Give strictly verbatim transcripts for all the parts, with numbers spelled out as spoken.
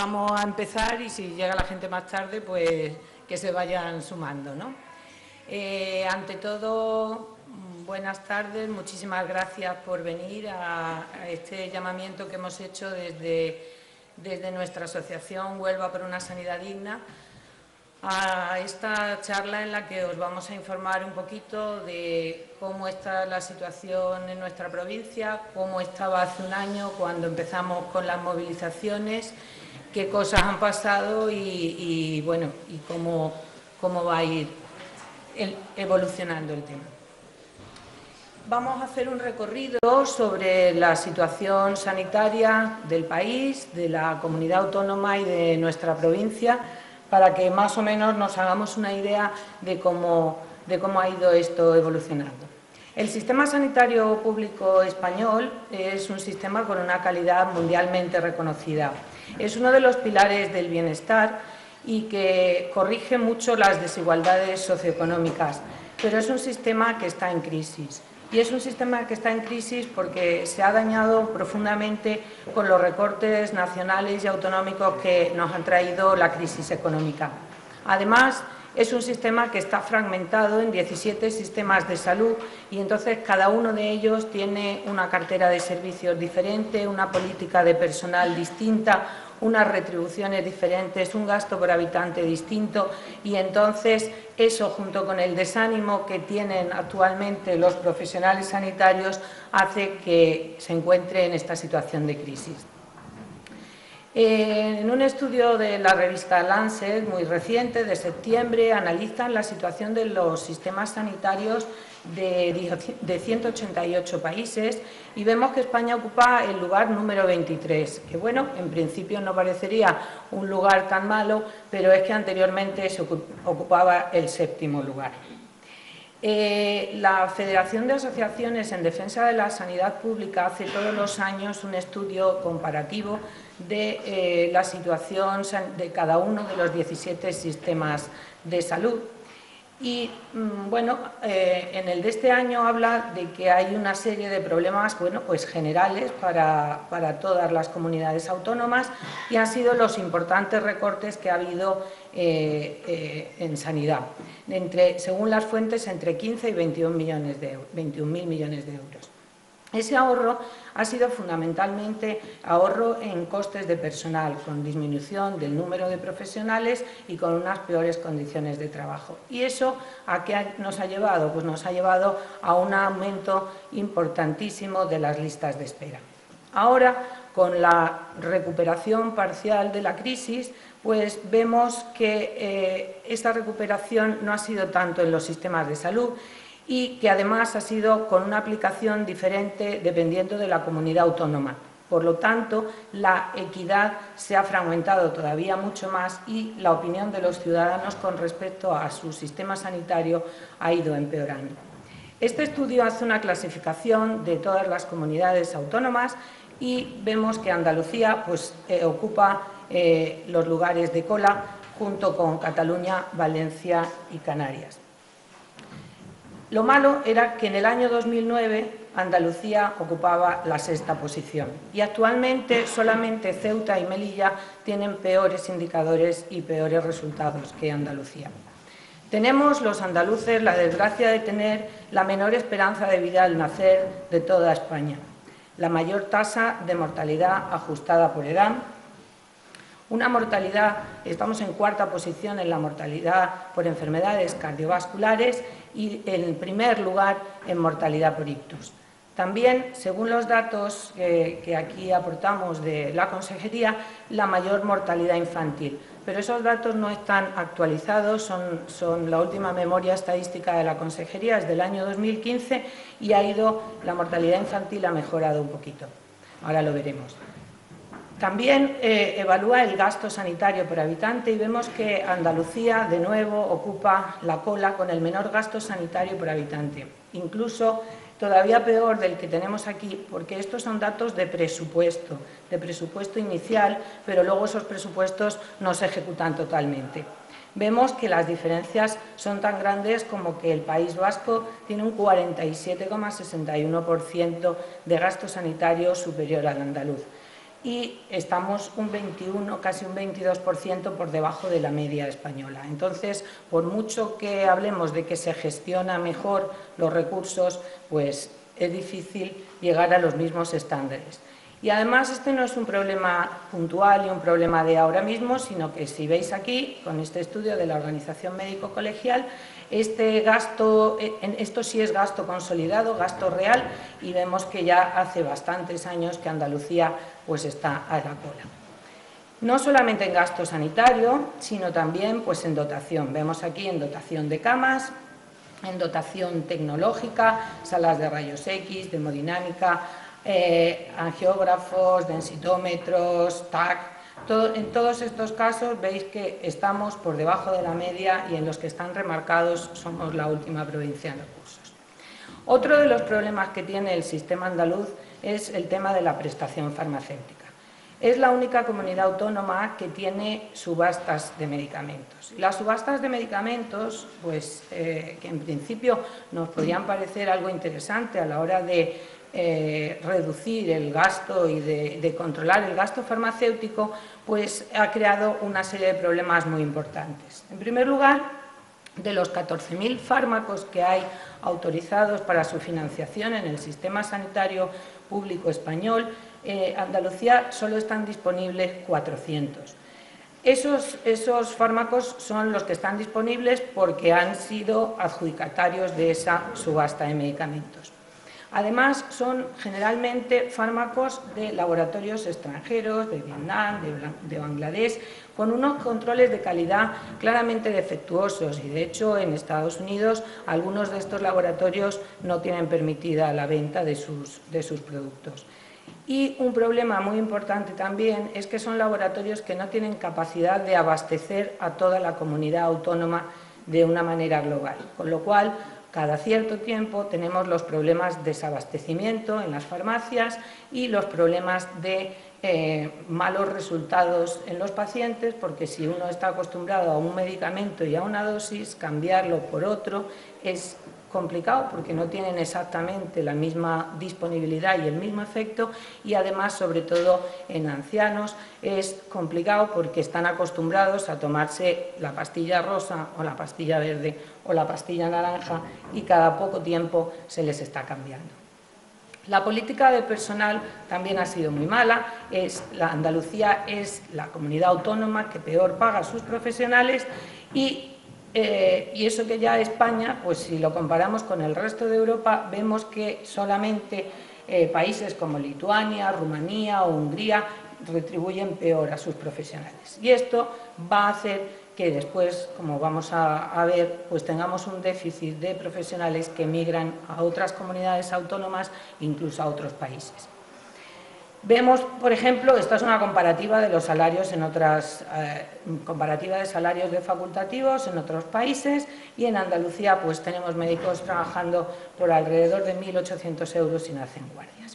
vamos a empezar y si llega la gente más tarde, pues que se vayan sumando, ¿no? Eh, ante todo, buenas tardes, muchísimas gracias por venir a, a este llamamiento que hemos hecho desde, desde nuestra asociación Huelva por una Sanidad Digna, a esta charla en la que os vamos a informar un poquito de cómo está la situación en nuestra provincia, cómo estaba hace un año cuando empezamos con las movilizaciones, qué cosas han pasado y, y bueno, y cómo, cómo va a ir el, evolucionando el tema. Vamos a hacer un recorrido sobre la situación sanitaria del país, de la comunidad autónoma y de nuestra provincia, para que más o menos nos hagamos una idea de cómo, de cómo ha ido esto evolucionando. El sistema sanitario público español es un sistema con una calidad mundialmente reconocida. Es uno de los pilares del bienestar y que corrige mucho las desigualdades socioeconómicas, pero es un sistema que está en crisis. Y es un sistema que está en crisis porque se ha dañado profundamente con los recortes nacionales y autonómicos que nos han traído la crisis económica. Además, es un sistema que está fragmentado en diecisiete sistemas de salud y entonces cada uno de ellos tiene una cartera de servicios diferente, una política de personal distinta, unas retribuciones diferentes, un gasto por habitante distinto y entonces eso, junto con el desánimo que tienen actualmente los profesionales sanitarios, hace que se encuentre en esta situación de crisis. En un estudio de la revista Lancet, muy reciente, de septiembre, analizan la situación de los sistemas sanitarios de ciento ochenta y ocho países y vemos que España ocupa el lugar número veintitrés, que bueno, en principio no parecería un lugar tan malo, pero es que anteriormente se ocupaba el séptimo lugar. Eh, la Federación de Asociaciones en Defensa de la Sanidad Pública hace todos los años un estudio comparativo de eh, la situación de cada uno de los diecisiete sistemas de salud. Y, bueno, eh, en el de este año habla de que hay una serie de problemas, bueno, pues generales para, para todas las comunidades autónomas y han sido los importantes recortes que ha habido eh, eh, en sanidad, entre, según las fuentes, entre quince y veintiún millones de euros, veintiún mil millones de euros. Ese ahorro ha sido fundamentalmente ahorro en costes de personal, con disminución del número de profesionales y con unas peores condiciones de trabajo. ¿Y eso a qué nos ha llevado? Pues nos ha llevado a un aumento importantísimo de las listas de espera. Ahora, con la recuperación parcial de la crisis, pues vemos que eh, esta recuperación no ha sido tanto en los sistemas de salud, y que además ha sido con una aplicación diferente dependiendo de la comunidad autónoma. Por lo tanto, la equidad se ha fragmentado todavía mucho más y la opinión de los ciudadanos con respecto a su sistema sanitario ha ido empeorando. Este estudio hace una clasificación de todas las comunidades autónomas y vemos que Andalucía pues, eh, ocupa eh, los lugares de cola junto con Cataluña, Valencia y Canarias. Lo malo era que en el año dos mil nueve Andalucía ocupaba la sexta posición y actualmente solamente Ceuta y Melilla tienen peores indicadores y peores resultados que Andalucía. Tenemos los andaluces la desgracia de tener la menor esperanza de vida al nacer de toda España, la mayor tasa de mortalidad ajustada por edad, una mortalidad, estamos en cuarta posición en la mortalidad por enfermedades cardiovasculares y en primer lugar en mortalidad por ictus. También, según los datos que, que aquí aportamos de la Consejería, la mayor mortalidad infantil. Pero esos datos no están actualizados, son, son la última memoria estadística de la Consejería, es del año dos mil quince y ha ido, la mortalidad infantil ha mejorado un poquito. Ahora lo veremos. También eh, evalúa el gasto sanitario por habitante y vemos que Andalucía, de nuevo, ocupa la cola con el menor gasto sanitario por habitante. Incluso todavía peor del que tenemos aquí, porque estos son datos de presupuesto, de presupuesto inicial, pero luego esos presupuestos no se ejecutan totalmente. Vemos que las diferencias son tan grandes como que el País Vasco tiene un cuarenta y siete coma sesenta y uno por ciento de gasto sanitario superior al andaluz. y estamos un veintiuno, casi un veintidós por ciento por debajo de la media española. Entonces, por mucho que hablemos de que se gestiona mejor los recursos, pues es difícil llegar a los mismos estándares. Y además este no es un problema puntual y un problema de ahora mismo, sino que si veis aquí, con este estudio de la Organización Médico Colegial, este gasto, esto sí es gasto consolidado, gasto real, y vemos que ya hace bastantes años que Andalucía pues, está a la cola. No solamente en gasto sanitario, sino también pues, en dotación. Vemos aquí en dotación de camas, en dotación tecnológica, salas de rayos X, de hemodinámica, eh, angiógrafos, densitómetros, T A C. Todo, en todos estos casos veis que estamos por debajo de la media y en los que están remarcados somos la última provincia en recursos. Otro de los problemas que tiene el sistema andaluz es el tema de la prestación farmacéutica. Es la única comunidad autónoma que tiene subastas de medicamentos. Las subastas de medicamentos, pues, eh, que en principio nos podrían parecer algo interesante a la hora de eh, reducir el gasto y de, de controlar el gasto farmacéutico, pues ha creado una serie de problemas muy importantes. En primer lugar, de los catorce mil fármacos que hay autorizados para su financiación en el sistema sanitario público español, eh, Andalucía solo están disponibles cuatrocientos. Esos, esos fármacos son los que están disponibles porque han sido adjudicatarios de esa subasta de medicamentos. Además, son generalmente fármacos de laboratorios extranjeros, de Vietnam, de, de Bangladesh, con unos controles de calidad claramente defectuosos y, de hecho, en Estados Unidos algunos de estos laboratorios no tienen permitida la venta de sus, de sus productos. Y un problema muy importante también es que son laboratorios que no tienen capacidad de abastecer a toda la comunidad autónoma de una manera global, con lo cual cada cierto tiempo tenemos los problemas de desabastecimiento en las farmacias y los problemas de eh, malos resultados en los pacientes, porque si uno está acostumbrado a un medicamento y a una dosis, cambiarlo por otro es complicado porque no tienen exactamente la misma disponibilidad y el mismo efecto, y además, sobre todo en ancianos, es complicado porque están acostumbrados a tomarse la pastilla rosa o la pastilla verde o la pastilla naranja y cada poco tiempo se les está cambiando. La política de personal también ha sido muy mala. Es, la Andalucía es la comunidad autónoma que peor paga a sus profesionales y Eh, y eso que ya España, pues si lo comparamos con el resto de Europa, vemos que solamente eh, países como Lituania, Rumanía o Hungría retribuyen peor a sus profesionales. Y esto va a hacer que después, como vamos a, a ver, pues tengamos un déficit de profesionales que migran a otras comunidades autónomas, incluso a otros países. Vemos, por ejemplo, esta es una comparativa de los salarios en otras, eh, comparativa de salarios de facultativos en otros países, y en Andalucía pues tenemos médicos trabajando por alrededor de mil ochocientos euros sin hacer guardias.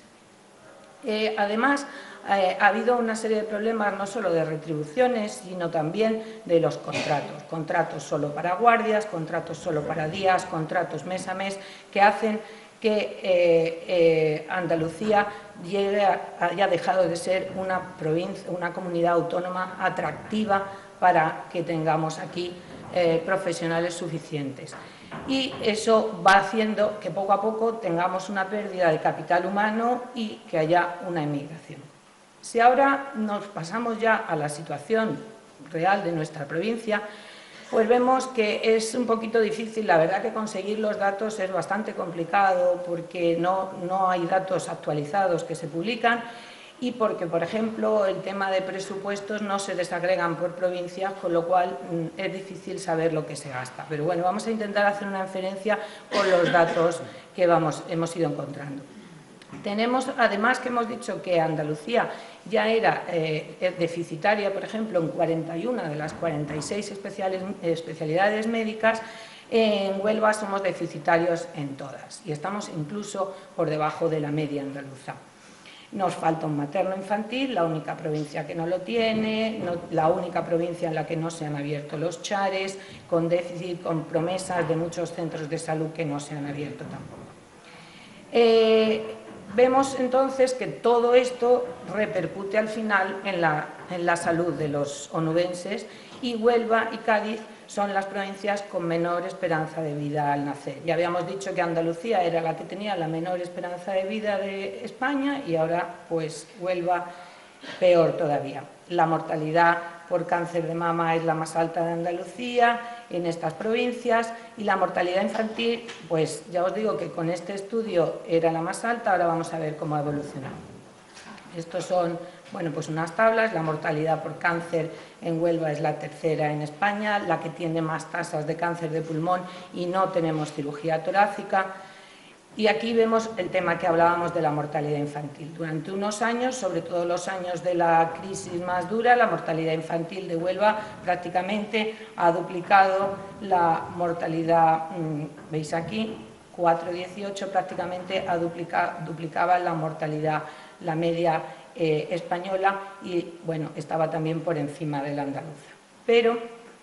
Eh, además, eh, ha habido una serie de problemas no solo de retribuciones, sino también de los contratos. Contratos solo para guardias, contratos solo para días, contratos mes a mes, que hacen que eh, eh, Andalucía llegue a, haya dejado de ser una, provincia, una comunidad autónoma atractiva para que tengamos aquí eh, profesionales suficientes. Y eso va haciendo que poco a poco tengamos una pérdida de capital humano y que haya una emigración. Si ahora nos pasamos ya a la situación real de nuestra provincia, pues vemos que es un poquito difícil. La verdad que conseguir los datos es bastante complicado porque no, no hay datos actualizados que se publican y porque, por ejemplo, el tema de presupuestos no se desagregan por provincias, con lo cual es difícil saber lo que se gasta. Pero bueno, vamos a intentar hacer una inferencia con los datos que vamos, hemos ido encontrando. Tenemos, además, que hemos dicho que Andalucía ya era eh, deficitaria, por ejemplo, en cuarenta y una de las cuarenta y seis especiales, especialidades médicas. En Huelva somos deficitarios en todas y estamos incluso por debajo de la media andaluza. Nos falta un materno infantil, la única provincia que no lo tiene, no, la única provincia en la que no se han abierto los chares, con déficit, con promesas de muchos centros de salud que no se han abierto tampoco. Eh, Vemos entonces que todo esto repercute al final en la, en la salud de los onubenses, y Huelva y Cádiz son las provincias con menor esperanza de vida al nacer. Ya habíamos dicho que Andalucía era la que tenía la menor esperanza de vida de España, y ahora pues Huelva peor todavía. La mortalidad por cáncer de mama es la más alta de Andalucía en estas provincias, y la mortalidad infantil, pues ya os digo que con este estudio era la más alta. Ahora vamos a ver cómo ha evolucionado. Estos son, bueno, pues unas tablas. La mortalidad por cáncer en Huelva es la tercera en España, la que tiene más tasas de cáncer de pulmón, y no tenemos cirugía torácica. Y aquí vemos el tema que hablábamos de la mortalidad infantil. Durante unos años, sobre todo los años de la crisis más dura, la mortalidad infantil de Huelva prácticamente ha duplicado la mortalidad, veis aquí, cuatro coma dieciocho, prácticamente ha duplicado, duplicaba la mortalidad, la media eh, española, y bueno, estaba también por encima de la andaluza. Pero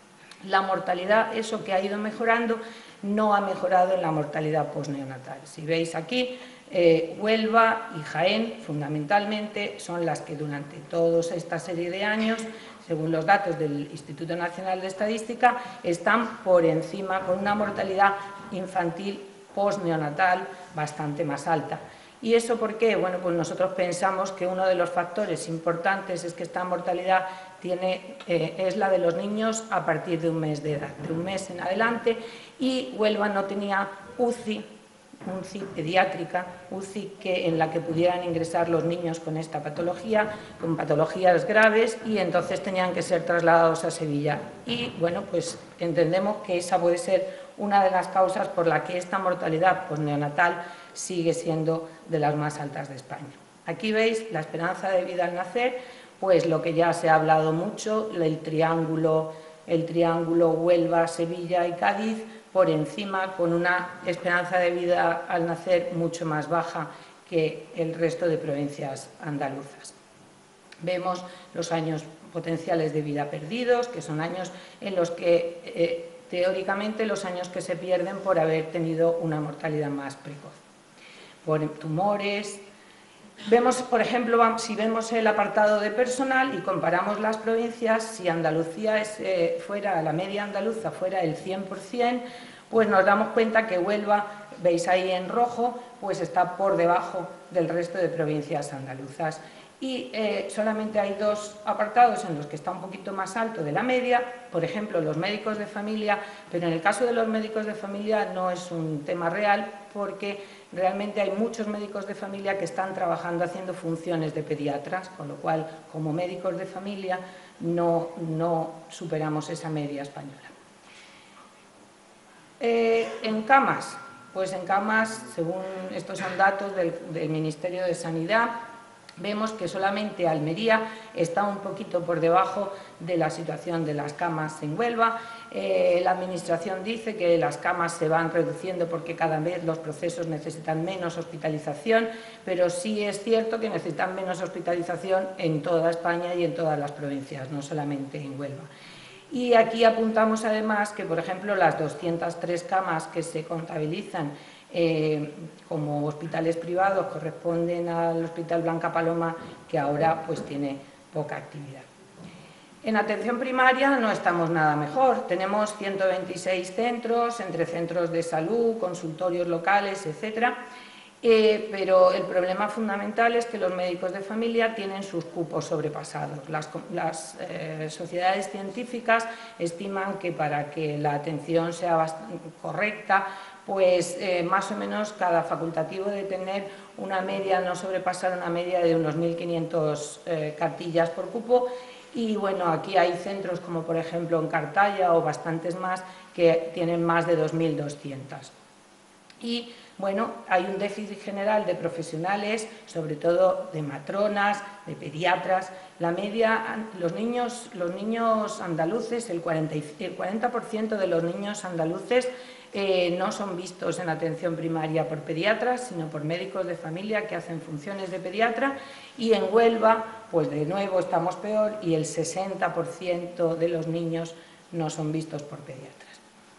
la mortalidad, eso que ha ido mejorando, no ha mejorado en la mortalidad postneonatal. Si veis aquí, eh, Huelva y Jaén, fundamentalmente, son las que durante toda esta serie de años, según los datos del Instituto Nacional de Estadística, están por encima, con una mortalidad infantil postneonatal bastante más alta. ¿Y eso por qué? Bueno, pues nosotros pensamos que uno de los factores importantes es que esta mortalidad tiene, eh, es la de los niños a partir de un mes de edad, de un mes en adelante, y Huelva no tenía U C I, U C I pediátrica, U C I que, en la que pudieran ingresar los niños con esta patología, con patologías graves, y entonces tenían que ser trasladados a Sevilla. Y bueno, pues entendemos que esa puede ser una de las causas por la que esta mortalidad postneonatal sigue siendo de las más altas de España. Aquí veis la esperanza de vida al nacer, pues lo que ya se ha hablado mucho, el triángulo, el triángulo Huelva, Sevilla y Cádiz, por encima, con una esperanza de vida al nacer mucho más baja que el resto de provincias andaluzas. Vemos los años potenciales de vida perdidos, que son años en los que, eh, teóricamente, los años que se pierden por haber tenido una mortalidad más precoz, por tumores. Vemos, por ejemplo, si vemos el apartado de personal y comparamos las provincias, si Andalucía es, eh, fuera, la media andaluza fuera el cien por cien, pues nos damos cuenta que Huelva, veis ahí en rojo, pues está por debajo del resto de provincias andaluzas. Y eh, solamente hay dos apartados en los que está un poquito más alto de la media, por ejemplo, los médicos de familia, pero en el caso de los médicos de familia no es un tema real, porque realmente hay muchos médicos de familia que están trabajando haciendo funciones de pediatras, con lo cual, como médicos de familia, no, no superamos esa media española. Eh, en camas, pues en camas, según estos son datos del, del Ministerio de Sanidad, vemos que solamente Almería está un poquito por debajo de la situación de las camas en Huelva. Eh, la Administración dice que las camas se van reduciendo porque cada vez los procesos necesitan menos hospitalización, pero sí es cierto que necesitan menos hospitalización en toda España y en todas las provincias, no solamente en Huelva. Y aquí apuntamos además que, por ejemplo, las doscientas tres camas que se contabilizan Eh, como hospitales privados corresponden al Hospital Blanca Paloma, que ahora pues tiene poca actividad. En atención primaria no estamos nada mejor. Tenemos ciento veintiséis centros, entre centros de salud, consultorios locales, etcétera. Eh, pero el problema fundamental es que los médicos de familia tienen sus cupos sobrepasados. Las, las eh, sociedades científicas estiman que para que la atención sea correcta, pues eh, más o menos cada facultativo debe tener una media, no sobrepasar una media de unos mil quinientas eh, cartillas por cupo. Y bueno, aquí hay centros como por ejemplo en Cartaya o bastantes más que tienen más de dos mil doscientas. Y bueno, hay un déficit general de profesionales, sobre todo de matronas, de pediatras. La media, los niños, los niños andaluces, el cuarenta por ciento de los niños andaluces eh, no son vistos en atención primaria por pediatras, sino por médicos de familia que hacen funciones de pediatra. Y en Huelva, pues de nuevo estamos peor, y el sesenta por ciento de los niños no son vistos por pediatras.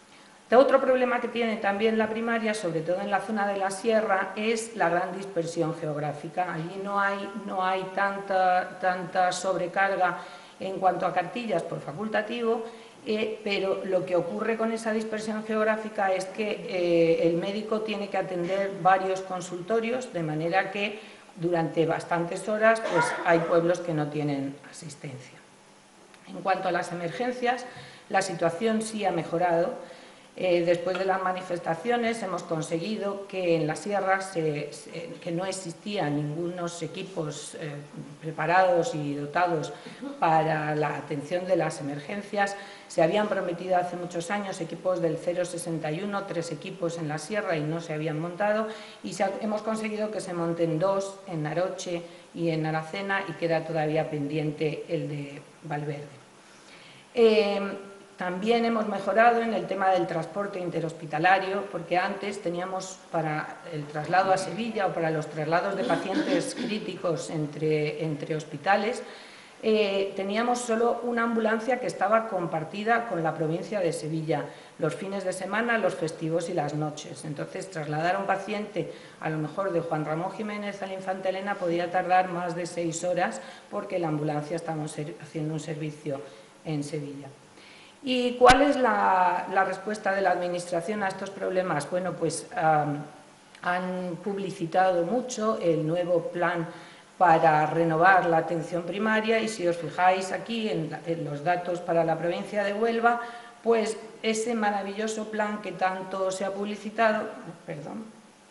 Otro problema que tiene también la primaria, sobre todo en la zona de la sierra, es la gran dispersión geográfica. Allí no hay, no hay tanta, tanta sobrecarga en cuanto a cartillas por facultativo, eh, pero lo que ocurre con esa dispersión geográfica es que eh, el médico tiene que atender varios consultorios, de manera que durante bastantes horas pues, hay pueblos que no tienen asistencia. En cuanto a las emergencias, la situación sí ha mejorado. Eh, después de las manifestaciones hemos conseguido que en la sierra se, se, que no existían ningunos equipos eh, preparados y dotados para la atención de las emergencias. Se habían prometido hace muchos años equipos del cero sesenta y uno, tres equipos en la sierra y no se habían montado, y se ha, hemos conseguido que se monten dos en Naroche y en Aracena, y queda todavía pendiente el de Valverde. Eh, También hemos mejorado en el tema del transporte interhospitalario, porque antes teníamos para el traslado a Sevilla o para los traslados de pacientes críticos entre, entre hospitales, eh, teníamos solo una ambulancia que estaba compartida con la provincia de Sevilla, los fines de semana, los festivos y las noches. Entonces, trasladar a un paciente, a lo mejor de Juan Ramón Jiménez a la Infanta Elena, podía tardar más de seis horas porque la ambulancia estaba haciendo un servicio en Sevilla. ¿Y cuál es la, la respuesta de la Administración a estos problemas? Bueno, pues um, han publicitado mucho el nuevo plan para renovar la atención primaria, y si os fijáis aquí en, en los datos para la provincia de Huelva, pues ese maravilloso plan que tanto se ha publicitado, perdón,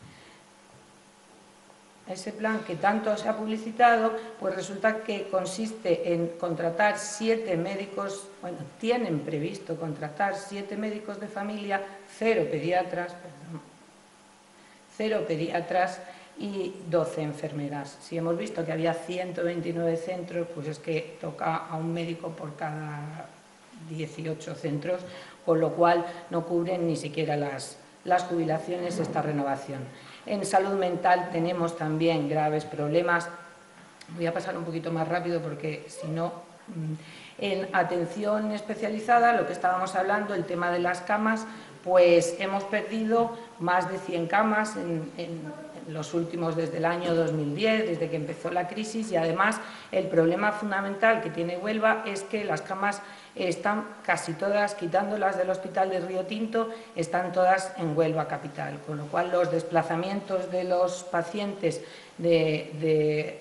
ese plan que tanto se ha publicitado, pues resulta que consiste en contratar siete médicos, bueno, tienen previsto contratar siete médicos de familia, cero pediatras, perdón, cero pediatras y doce enfermeras. Si hemos visto que había ciento veintinueve centros, pues es que toca a un médico por cada dieciocho centros, con lo cual no cubren ni siquiera las, las jubilaciones esta renovación. En salud mental tenemos también graves problemas. Voy a pasar un poquito más rápido porque si no... En atención especializada, lo que estábamos hablando, el tema de las camas, pues hemos perdido más de cien camas en, en, en los últimos, desde el año dos mil diez, desde que empezó la crisis, y además el problema fundamental que tiene Huelva es que las camas están casi todas, quitándolas del hospital de Río Tinto, están todas en Huelva capital, con lo cual los desplazamientos de los pacientes de, de,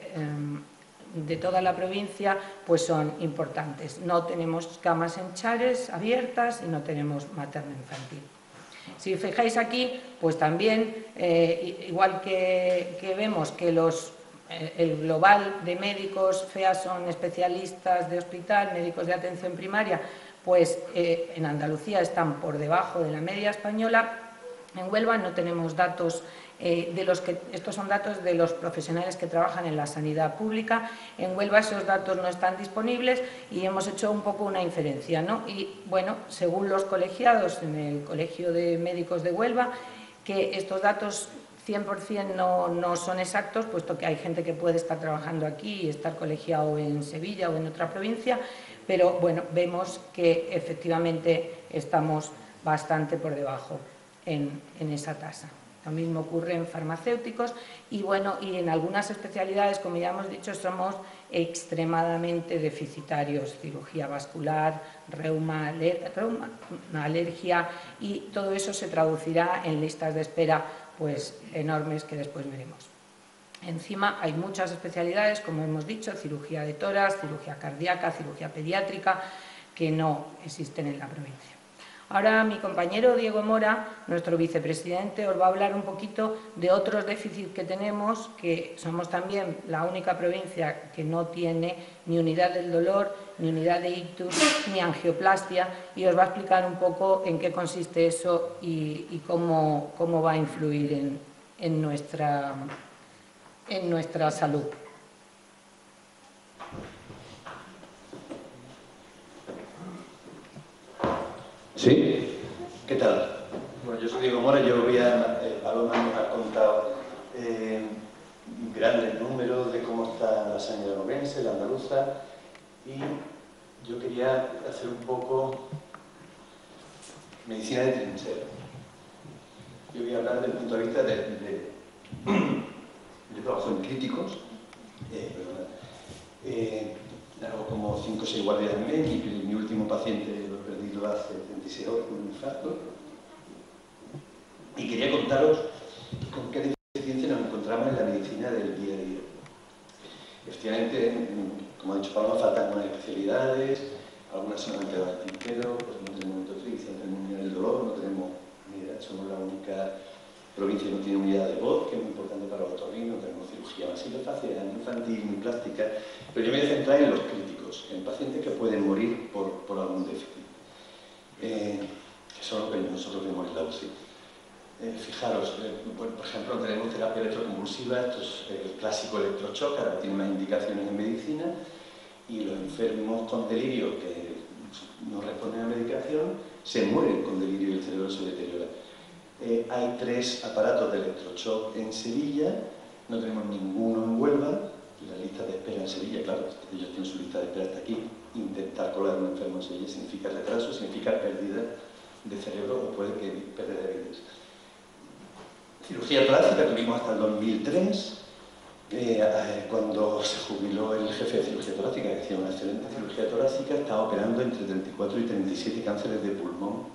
de toda la provincia pues son importantes. No tenemos camas en Chares abiertas y no tenemos materno-infantil. Si fijáis aquí, pues también, eh, igual que, que vemos que los el global de médicos, F E A son especialistas de hospital, médicos de atención primaria, pues eh, en Andalucía están por debajo de la media española. En Huelva no tenemos datos, eh, de los que, estos son datos de los profesionales que trabajan en la sanidad pública. En Huelva esos datos no están disponibles y hemos hecho un poco una inferencia, ¿no? Y bueno, según los colegiados en el Colegio de Médicos de Huelva, que estos datos cien por cien no, no son exactos, puesto que hay gente que puede estar trabajando aquí y estar colegiado en Sevilla o en otra provincia, pero bueno, vemos que efectivamente estamos bastante por debajo en, en esa tasa. Lo mismo ocurre en farmacéuticos y bueno, y en algunas especialidades, como ya hemos dicho, somos extremadamente deficitarios: cirugía vascular, reuma, aler, reuma, alergia, y todo eso se traducirá en listas de espera pues enormes que después veremos. Encima hay muchas especialidades, como hemos dicho, cirugía de tórax, cirugía cardíaca, cirugía pediátrica, que no existen en la provincia. Ahora mi compañero Diego Mora, nuestro vicepresidente, os va a hablar un poquito de otros déficits que tenemos, que somos también la única provincia que no tiene ni unidad del dolor, ni unidad de ictus, ni angioplastia, y os va a explicar un poco en qué consiste eso y, y cómo, cómo va a influir en, en, nuestra, en nuestra salud. ¿Sí? ¿Qué tal? Bueno, yo soy Diego Mora, yo voy a... Eh, Paloma nos ha contado eh, grandes números de cómo está la sanidad onubense, la andaluza, y yo quería hacer un poco medicina de trinchera. Yo voy a hablar desde el punto de vista de... de yo trabajo en críticos, eh, perdona, eh, hago como cinco o seis guardias al mes, y mi último paciente lo he perdido hace treinta y seis horas con un infarto. Y quería contaros con qué deficiencia nos encontramos en la medicina del día a día. Efectivamente, como ha dicho Paloma, faltan algunas especialidades, algunas se nos han quedado al tintero, pues no tenemos endocrinología, no tenemos unidad del dolor, no tenemos, mira, somos la única provincia que no tiene unidad de voz, que es muy importante para los otorrinos, no tenemos cirugía masilofacial, infantil, ni plástica, pero yo me voy a centrar en los críticos, en pacientes que pueden morir por, por algún déficit, eh, que son lo que nosotros vemos en la U C I. Eh, fijaros, eh, bueno, por ejemplo, tenemos terapia electroconvulsiva, esto es el clásico electroshock, ahora tiene más indicaciones en medicina, y los enfermos con delirio que no responden a medicación se mueren con delirio y el cerebro se deteriora. Eh, hay tres aparatos de electroshock en Sevilla, no tenemos ninguno en Huelva, la lista de espera en Sevilla, claro, ellos tienen su lista de espera hasta aquí. Intentar colar a un enfermo en Sevilla significa retraso, significa pérdida de cerebro o puede que pérdida de vidas. Cirugía torácica tuvimos hasta el dos mil tres, eh, eh, cuando se jubiló el jefe de cirugía torácica, que hacía una excelente cirugía torácica, estaba operando entre treinta y cuatro y treinta y siete cánceres de pulmón.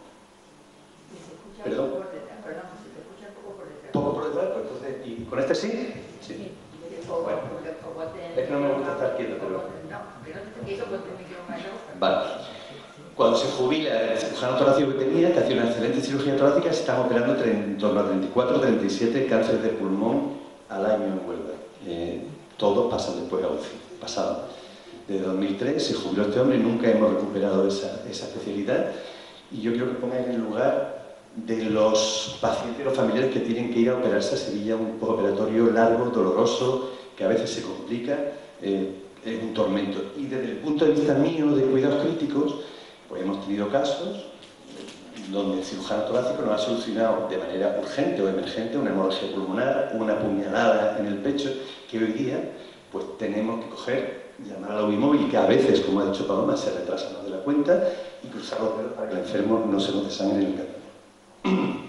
Perdón. Perdón, si te escucha un poco por detrás. ¿Poco por detrás? Pues entonces, ¿y con este sí? Sí. Bueno, es que no me gusta estar quieto, pero... No, que no te quieto porque me quedo mayor. Vale. Cuando se jubila el cirujano torácico que tenía, que hacía una excelente cirugía torácica, se estaban operando en torno a treinta y cuatro treinta y siete cánceres de pulmón al año en Huelva. Eh, todos pasan después a U C I. Pasaban. Desde dos mil tres se jubiló este hombre y nunca hemos recuperado esa, esa especialidad. Y yo quiero que ponga en el lugar de los pacientes y los familiares que tienen que ir a operarse a Sevilla, un postoperatorio largo, doloroso, que a veces se complica, eh, es un tormento. Y desde el punto de vista mío de cuidados críticos, pues hemos tenido casos donde el cirujano torácico nos ha solucionado de manera urgente o emergente una hemorragia pulmonar, una puñalada en el pecho, que hoy día pues tenemos que coger, llamar a la U I móvil, que a veces, como ha dicho Paloma, se retrasa más de la cuenta, y cruzar los dedos para que el enfermo no se nos desangre en el camino.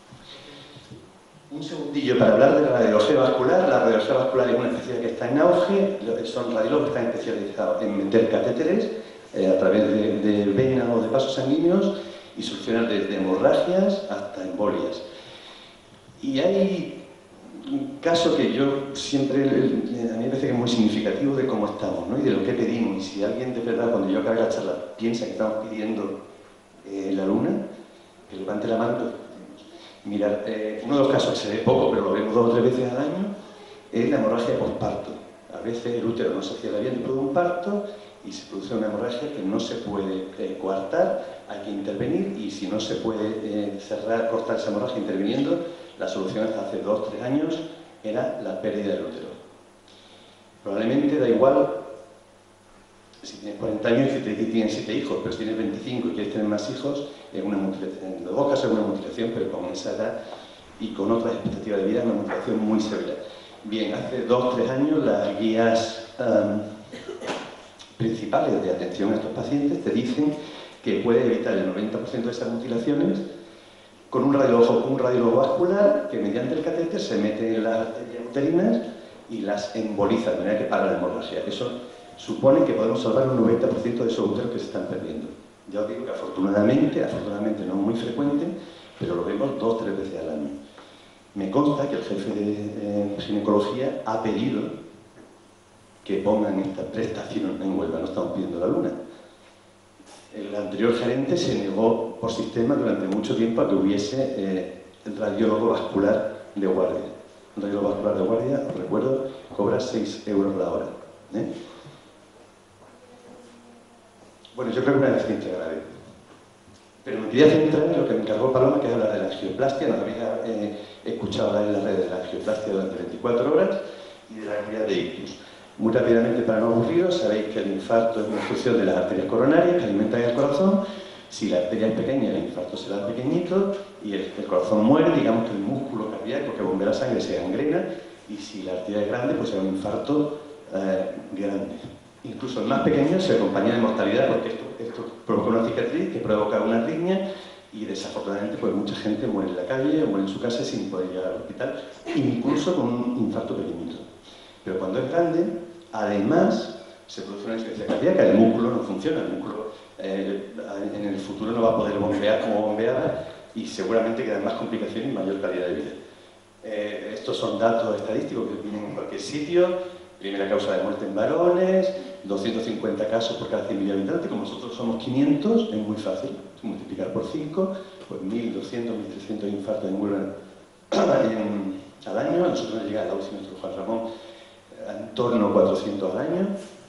Un segundillo para hablar de la radiología vascular. La radiología vascular es una especialidad que está en auge, son radiólogos que están especializados en meter catéteres eh, a través de, de vena o de vasos sanguíneos y solucionar desde hemorragias hasta embolias. Y hay un caso que yo siempre, a mí me parece que es muy significativo de cómo estamos, ¿no? Y de lo que pedimos. Y si alguien de verdad, cuando yo acabe la charla, piensa que estamos pidiendo eh, la luna, que levante la mano. Mirad, eh, uno de los casos que se ve poco, pero lo vemos dos o tres veces al año, es la hemorragia postparto. A veces el útero no se cierra bien después de un parto y se produce una hemorragia que no se puede eh, coartar, hay que intervenir, y si no se puede eh, cerrar, cortar esa hemorragia interviniendo, la solución hasta hace dos o tres años era la pérdida del útero. Probablemente da igual si tienes cuarenta años y te tienes siete hijos, pero si tienes veinticinco y quieres tener más hijos, es una mutilación. En los dos casos es una mutilación, pero con esa edad y con otras expectativas de vida es una mutilación muy severa. Bien, hace dos o tres años las guías um, principales de atención a estos pacientes te dicen que puede evitar el noventa por ciento de esas mutilaciones con un radiólogo, un radiólogo vascular que mediante el catéter se mete en las arterias uterinas y las emboliza de manera que para la hemorragia. Eso supone que podemos salvar un noventa por ciento de esos úteros que se están perdiendo. Ya os digo que afortunadamente, afortunadamente no es muy frecuente, pero lo vemos dos o tres veces al año. Me consta que el jefe de eh, ginecología ha pedido que pongan esta prestación en Huelva, no estamos pidiendo la luna. El anterior gerente se negó por sistema durante mucho tiempo a que hubiese eh, el radiólogo vascular de guardia. Un radiólogo vascular de guardia, os recuerdo, cobra seis euros la hora. ¿eh? Bueno, yo creo que una deficiencia grave. Pero me quería centrar en lo que me encargó Paloma, que es hablar de la angioplastia. Nos habéis eh, escuchado hablar en la red de la angioplastia durante veinticuatro horas y de la unidad de ictus. Muy rápidamente, para no aburriros, sabéis que el infarto es una obstrucción de las arterias coronarias que alimentan el corazón. Si la arteria es pequeña, el infarto será pequeñito y el, el corazón muere, digamos que el músculo cardíaco que bombea la sangre se gangrena, y si la arteria es grande, pues será un infarto eh, grande. Incluso el más pequeño se acompaña de mortalidad, porque esto, esto provoca una cicatriz que provoca una arritmia Y desafortunadamente pues mucha gente muere en la calle o muere en su casa sin poder llegar al hospital, incluso con un infarto pequeñito. Pero cuando es grande, además, se produce una insuficiencia cardíaca, el músculo no funciona, el músculo eh, en el futuro no va a poder bombear como bombeaba y seguramente quedan más complicaciones y mayor calidad de vida. Eh, estos son datos estadísticos que vienen en cualquier sitio. Primera causa de muerte en varones, doscientos cincuenta casos por cada cien mil habitantes. Como nosotros somos quinientos, es muy fácil multiplicar por cinco, pues mil doscientos, mil trescientos infartos en Huelva al año. A nosotros nos llega a la U C I nuestro Juan Ramón en torno a cuatrocientos al año.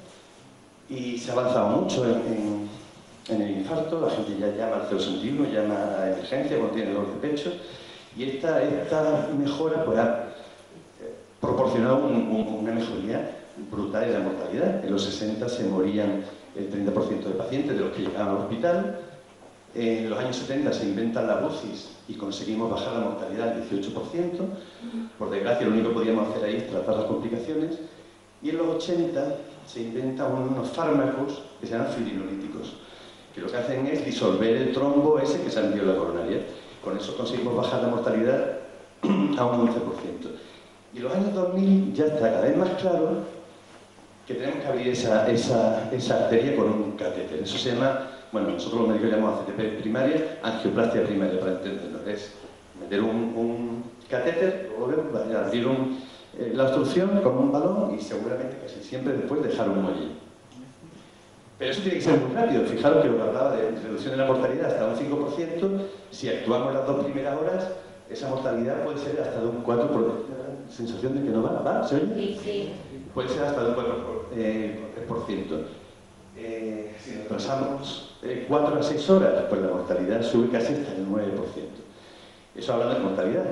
Y se ha avanzado mucho en, en, en el infarto. La gente ya llama al cero sesenta y uno, llama a emergencia cuando tiene dolor de pecho. Y esta, esta mejora pues, ha proporcionado un, un, una mejoría brutal en la mortalidad. En los sesenta se morían el treinta por ciento de pacientes de los que llegaban al hospital. En los años setenta se inventan las U C Is y conseguimos bajar la mortalidad al dieciocho por ciento. Por desgracia, lo único que podíamos hacer ahí es tratar las complicaciones. Y en los ochenta se inventan unos fármacos que se llaman fibrinolíticos, que lo que hacen es disolver el trombo ese que se ha metido en la coronaria. Con eso conseguimos bajar la mortalidad a un once por ciento. Y en los años dos mil ya está cada vez más claro que tenemos que abrir esa, esa, esa arteria con un catéter. Eso se llama, bueno, nosotros los médicos llamamos A C T P primaria, angioplastia primaria, para entenderlo. Es meter un, un catéter, o abrir un, eh, la obstrucción con un balón y seguramente casi siempre después dejar un muelle. Pero eso tiene que ser muy rápido. Fijaros que lo que hablaba de reducción de la mortalidad hasta un cinco por ciento, si actuamos las dos primeras horas, esa mortalidad puede ser hasta de un cuatro por ciento. Sensación de que no va, ¿va? ¿Se oye? Sí, sí. Puede ser hasta de un cuatro por ciento. Eh, si nos pasamos eh, cuatro a seis horas, pues la mortalidad sube casi hasta el nueve por ciento. Eso habla de mortalidad.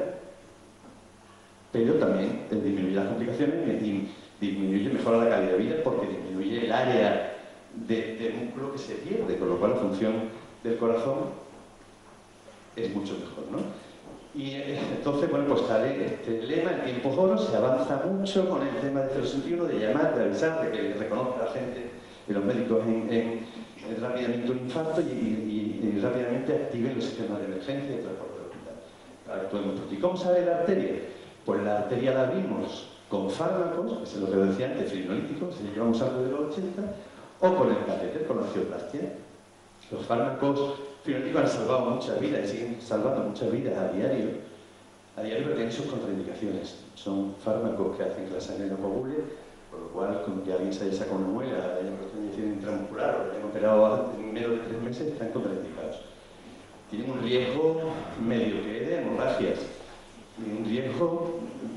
Pero también eh, disminuye las complicaciones y disminuye, mejora la calidad de vida porque disminuye el área de, de músculo que se pierde, con lo cual la función del corazón es mucho mejor, ¿no? Y entonces, bueno, pues sale este lema, el tiempo es oro, se avanza mucho con el tema del cero sesenta y uno, de llamar, de avisar, de que reconozca a la gente, de los médicos en, en, en rápidamente un infarto y, y, y rápidamente activen los sistemas de emergencia y transporte al hospital. Para que actuemos pronto. ¿Y cómo sale la arteria? Pues la arteria la abrimos con fármacos, que es lo que decía antes, fibrinolíticos, se llevan usando desde los ochenta, o con el catéter, con la angioplastia. Los fármacos fibrinolíticos han salvado muchas vidas y siguen salvando muchas vidas a diario, a diario, pero tienen sus contraindicaciones. Son fármacos que hacen que la sangre no coagule, por lo cual, como que alguien se haya sacado una muela, haya una inyección intramuscular o le hayan operado en menos de tres meses, están contraindicados. Tienen un riesgo medio que de hemorragias, y un riesgo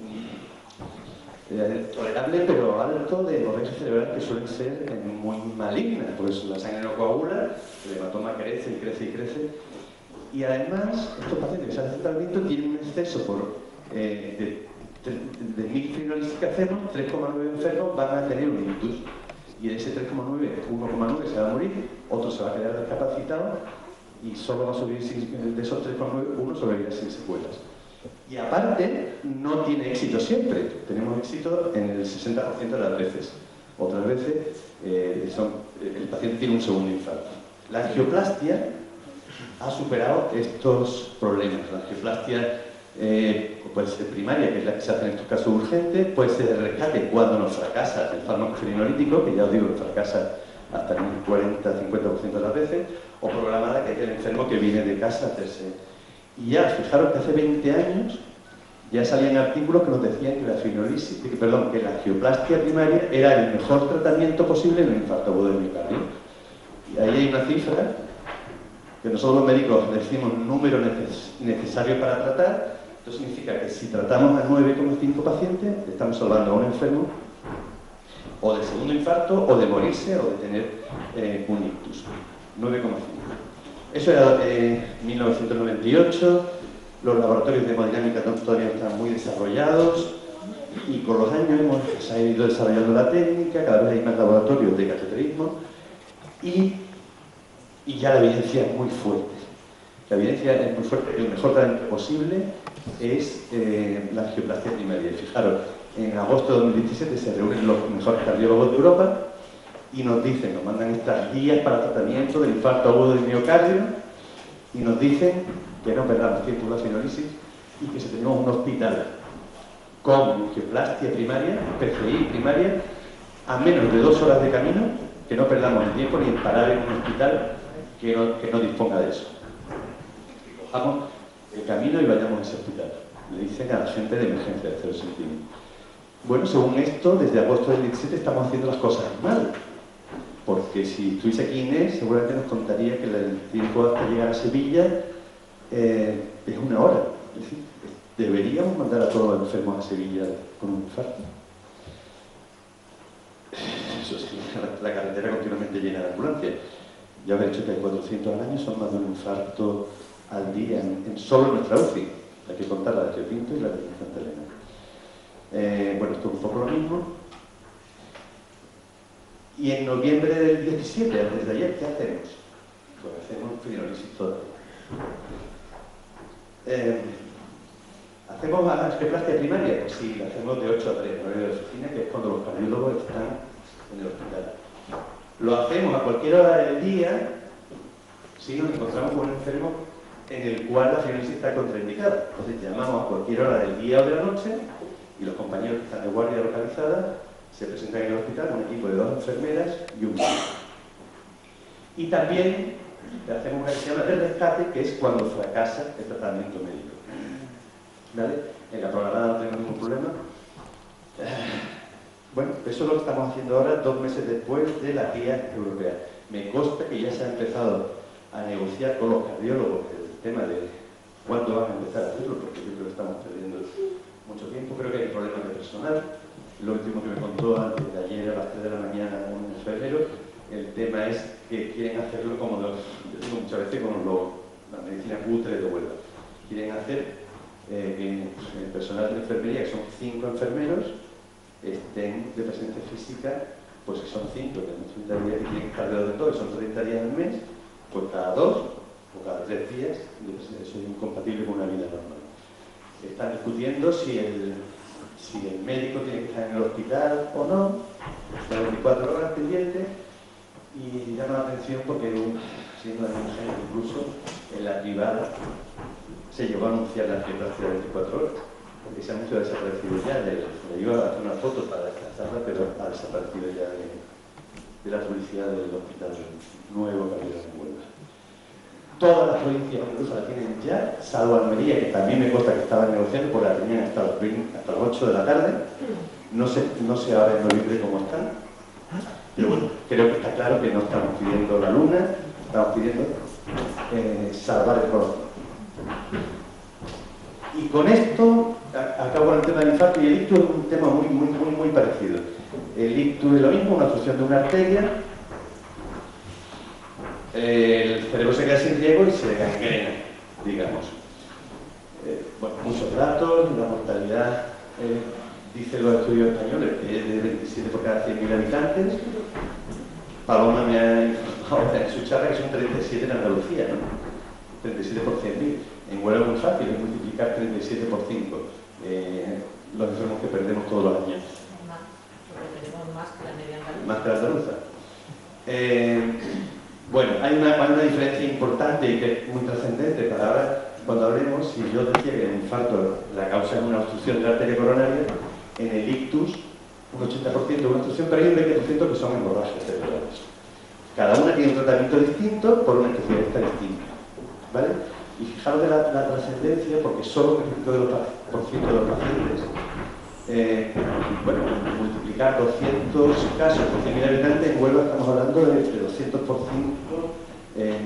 eh, tolerable pero alto de hemorragia cerebral que suelen ser eh, muy malignas, pues la sangre no coagula, el hematoma crece y crece y crece. Y además, estos pacientes que se hacen tratamiento tienen un exceso por, eh, de, de, de mil fibrinolisis que hacemos, tres coma nueve enfermos van a tener un ictus. Y de ese tres coma nueve, uno coma nueve se va a morir, otro se va a quedar discapacitado y solo va a sobrevivir sin, de esos tres coma nueve, uno sobrevivirá sin secuelas. Y aparte, no tiene éxito siempre. Tenemos éxito en el sesenta por ciento de las veces. Otras veces, eh, son, el paciente tiene un segundo infarto. La angioplastia ha superado estos problemas. La angioplastia eh, puede ser primaria, que es la que se hace en estos casos urgentes, puede ser de rescate cuando nos fracasa el fármaco fibrinolítico, que ya os digo que fracasa hasta en un cuarenta a cincuenta por ciento de las veces, o programada, que es el enfermo que viene de casa a hacerse. Y ya, fijaros que hace veinte años ya salían artículos que nos decían que la fibrinolisis, que, perdón, que la angioplastia primaria era el mejor tratamiento posible en el infarto agudo del miocardio. Y ahí hay una cifra que nosotros los médicos decimos número neces necesario para tratar. Esto significa que si tratamos a nueve coma cinco pacientes, estamos salvando a un enfermo o de segundo infarto, o de morirse, o de tener eh, un ictus. nueve coma cinco. Eso era en eh, mil novecientos noventa y ocho, los laboratorios de hemodinámica todavía están muy desarrollados y con los años hemos, se ha ido desarrollando la técnica, cada vez hay más laboratorios de cateterismo y, y ya la evidencia es muy fuerte. La evidencia es muy fuerte, el mejor tratamiento posible es eh, la angioplastia primaria. Fijaros, en agosto de dos mil diecisiete se reúnen los mejores cardiólogos de Europa y nos dicen, nos mandan estas guías para tratamiento del infarto agudo del miocardio y nos dicen que no perdamos tiempo en la fibrosis y que si tenemos un hospital con angioplastia primaria, P C I primaria, a menos de dos horas de camino, que no perdamos el tiempo ni en parar en un hospital que no, que no disponga de eso. Que cojamos el camino y vayamos a ese hospital. Le dicen a la gente de emergencia de cero sentido. Bueno, según esto, desde agosto del diecisiete estamos haciendo las cosas mal. Porque si estuviese aquí Inés, seguramente nos contaría que el tiempo hasta llegar a Sevilla eh, es una hora. Es decir, deberíamos mandar a todos los enfermos a Sevilla con un infarto. Eso sí, la carretera continuamente llena de ambulancias. Ya os he dicho que hay cuatrocientos al año, son más de un infarto al día, en, en solo nuestra U C I. Hay que contar la de Río Tinto y la de Santa Elena. Eh, bueno, esto es un poco lo mismo. Y en noviembre del diecisiete, antes de ayer, ¿qué hacemos? Pues hacemos fibrosis todavía. Eh, ¿Hacemos angioplastia primaria? Pues sí, la hacemos de ocho a tres, horario de oficina, que es cuando los cardiólogos están en el hospital. Lo hacemos a cualquier hora del día si nos encontramos con un enfermo en el cual la fibrosis está contraindicada. Entonces llamamos a cualquier hora del día o de la noche y los compañeros que están de guardia localizada se presentan en el hospital con un equipo de dos enfermeras y un médico. Y también hacemos una que se llama de rescate, que es cuando fracasa el tratamiento médico. ¿Vale? En la programada no tenemos ningún problema. Bueno, eso es lo que estamos haciendo ahora, dos meses después de la guía europea. Me consta que ya se ha empezado a negociar con los cardiólogos el tema de cuándo van a empezar a hacerlo, porque yo creo que estamos perdiendo mucho tiempo. Creo que hay problemas de personal. Lo último que me contó antes de ayer a las tres de la mañana un enfermero, el tema es que quieren hacerlo como los, yo digo muchas veces como lo, la medicina cutre de Huelva. Quieren hacer eh, que el personal de enfermería, que son cinco enfermeros, estén de presencia física, pues que son cinco, que son treinta días que tienen que estar de todo, y son treinta días al mes, pues cada dos o cada tres días, eso es incompatible con una vida normal. Están discutiendo si el, si el médico tiene que estar en el hospital o no, está veinticuatro horas pendiente, y llama la atención porque, siendo una mujer, incluso en la privada se llegó a anunciar la angioplastia de veinticuatro horas. Ese anuncio ha desaparecido ya, le, le iba a hacer una foto para descansarla, pero ha desaparecido ya de, de la publicidad del hospital nuevo que había en Huelva. Todas las provincias incluso la tienen ya, salvo Almería, que también me consta que estaban negociando, porque la tenían hasta, los veinte, hasta las ocho de la tarde. No sé, no sé ahora en noviembre cómo están, pero bueno, creo que está claro que no estamos pidiendo la luna, estamos pidiendo eh, salvar el corazón. Y con esto acabo con el tema del infarto, y el ictus es un tema muy, muy, muy, muy parecido. El ictus es lo mismo, una obstrucción de una arteria, el cerebro se queda sin riego y se gangrena, digamos. Eh, bueno, muchos datos, la mortalidad, eh, dicen los estudios españoles, que es de veintisiete por cada cien mil habitantes. Paloma me ha informado en su charla que son treinta y siete en Andalucía, ¿no? treinta y siete por cien mil. En Huelva es muy fácil, es multiplicar treinta y siete por cinco. Eh, los enfermos que perdemos todos los años. Más, porque tenemos más que la media andaluza. Más que la andaluza. Eh, bueno, hay una, hay una diferencia importante y que es muy trascendente para ahora, cuando hablemos, si yo decía que el infarto, la causa es una obstrucción de la arteria coronaria, en el ictus, un ochenta por ciento es una obstrucción, pero hay un veinte por ciento que son hemorragias cerebrales. Cada una tiene un tratamiento distinto por una especialista distinta. ¿Vale? Y fijaros de la, la trascendencia, porque solo un veinte por ciento de los pacientes, eh, bueno, multiplicar doscientos casos por cien mil habitantes, en Huelva estamos hablando de entre doscientos por cinco, eh,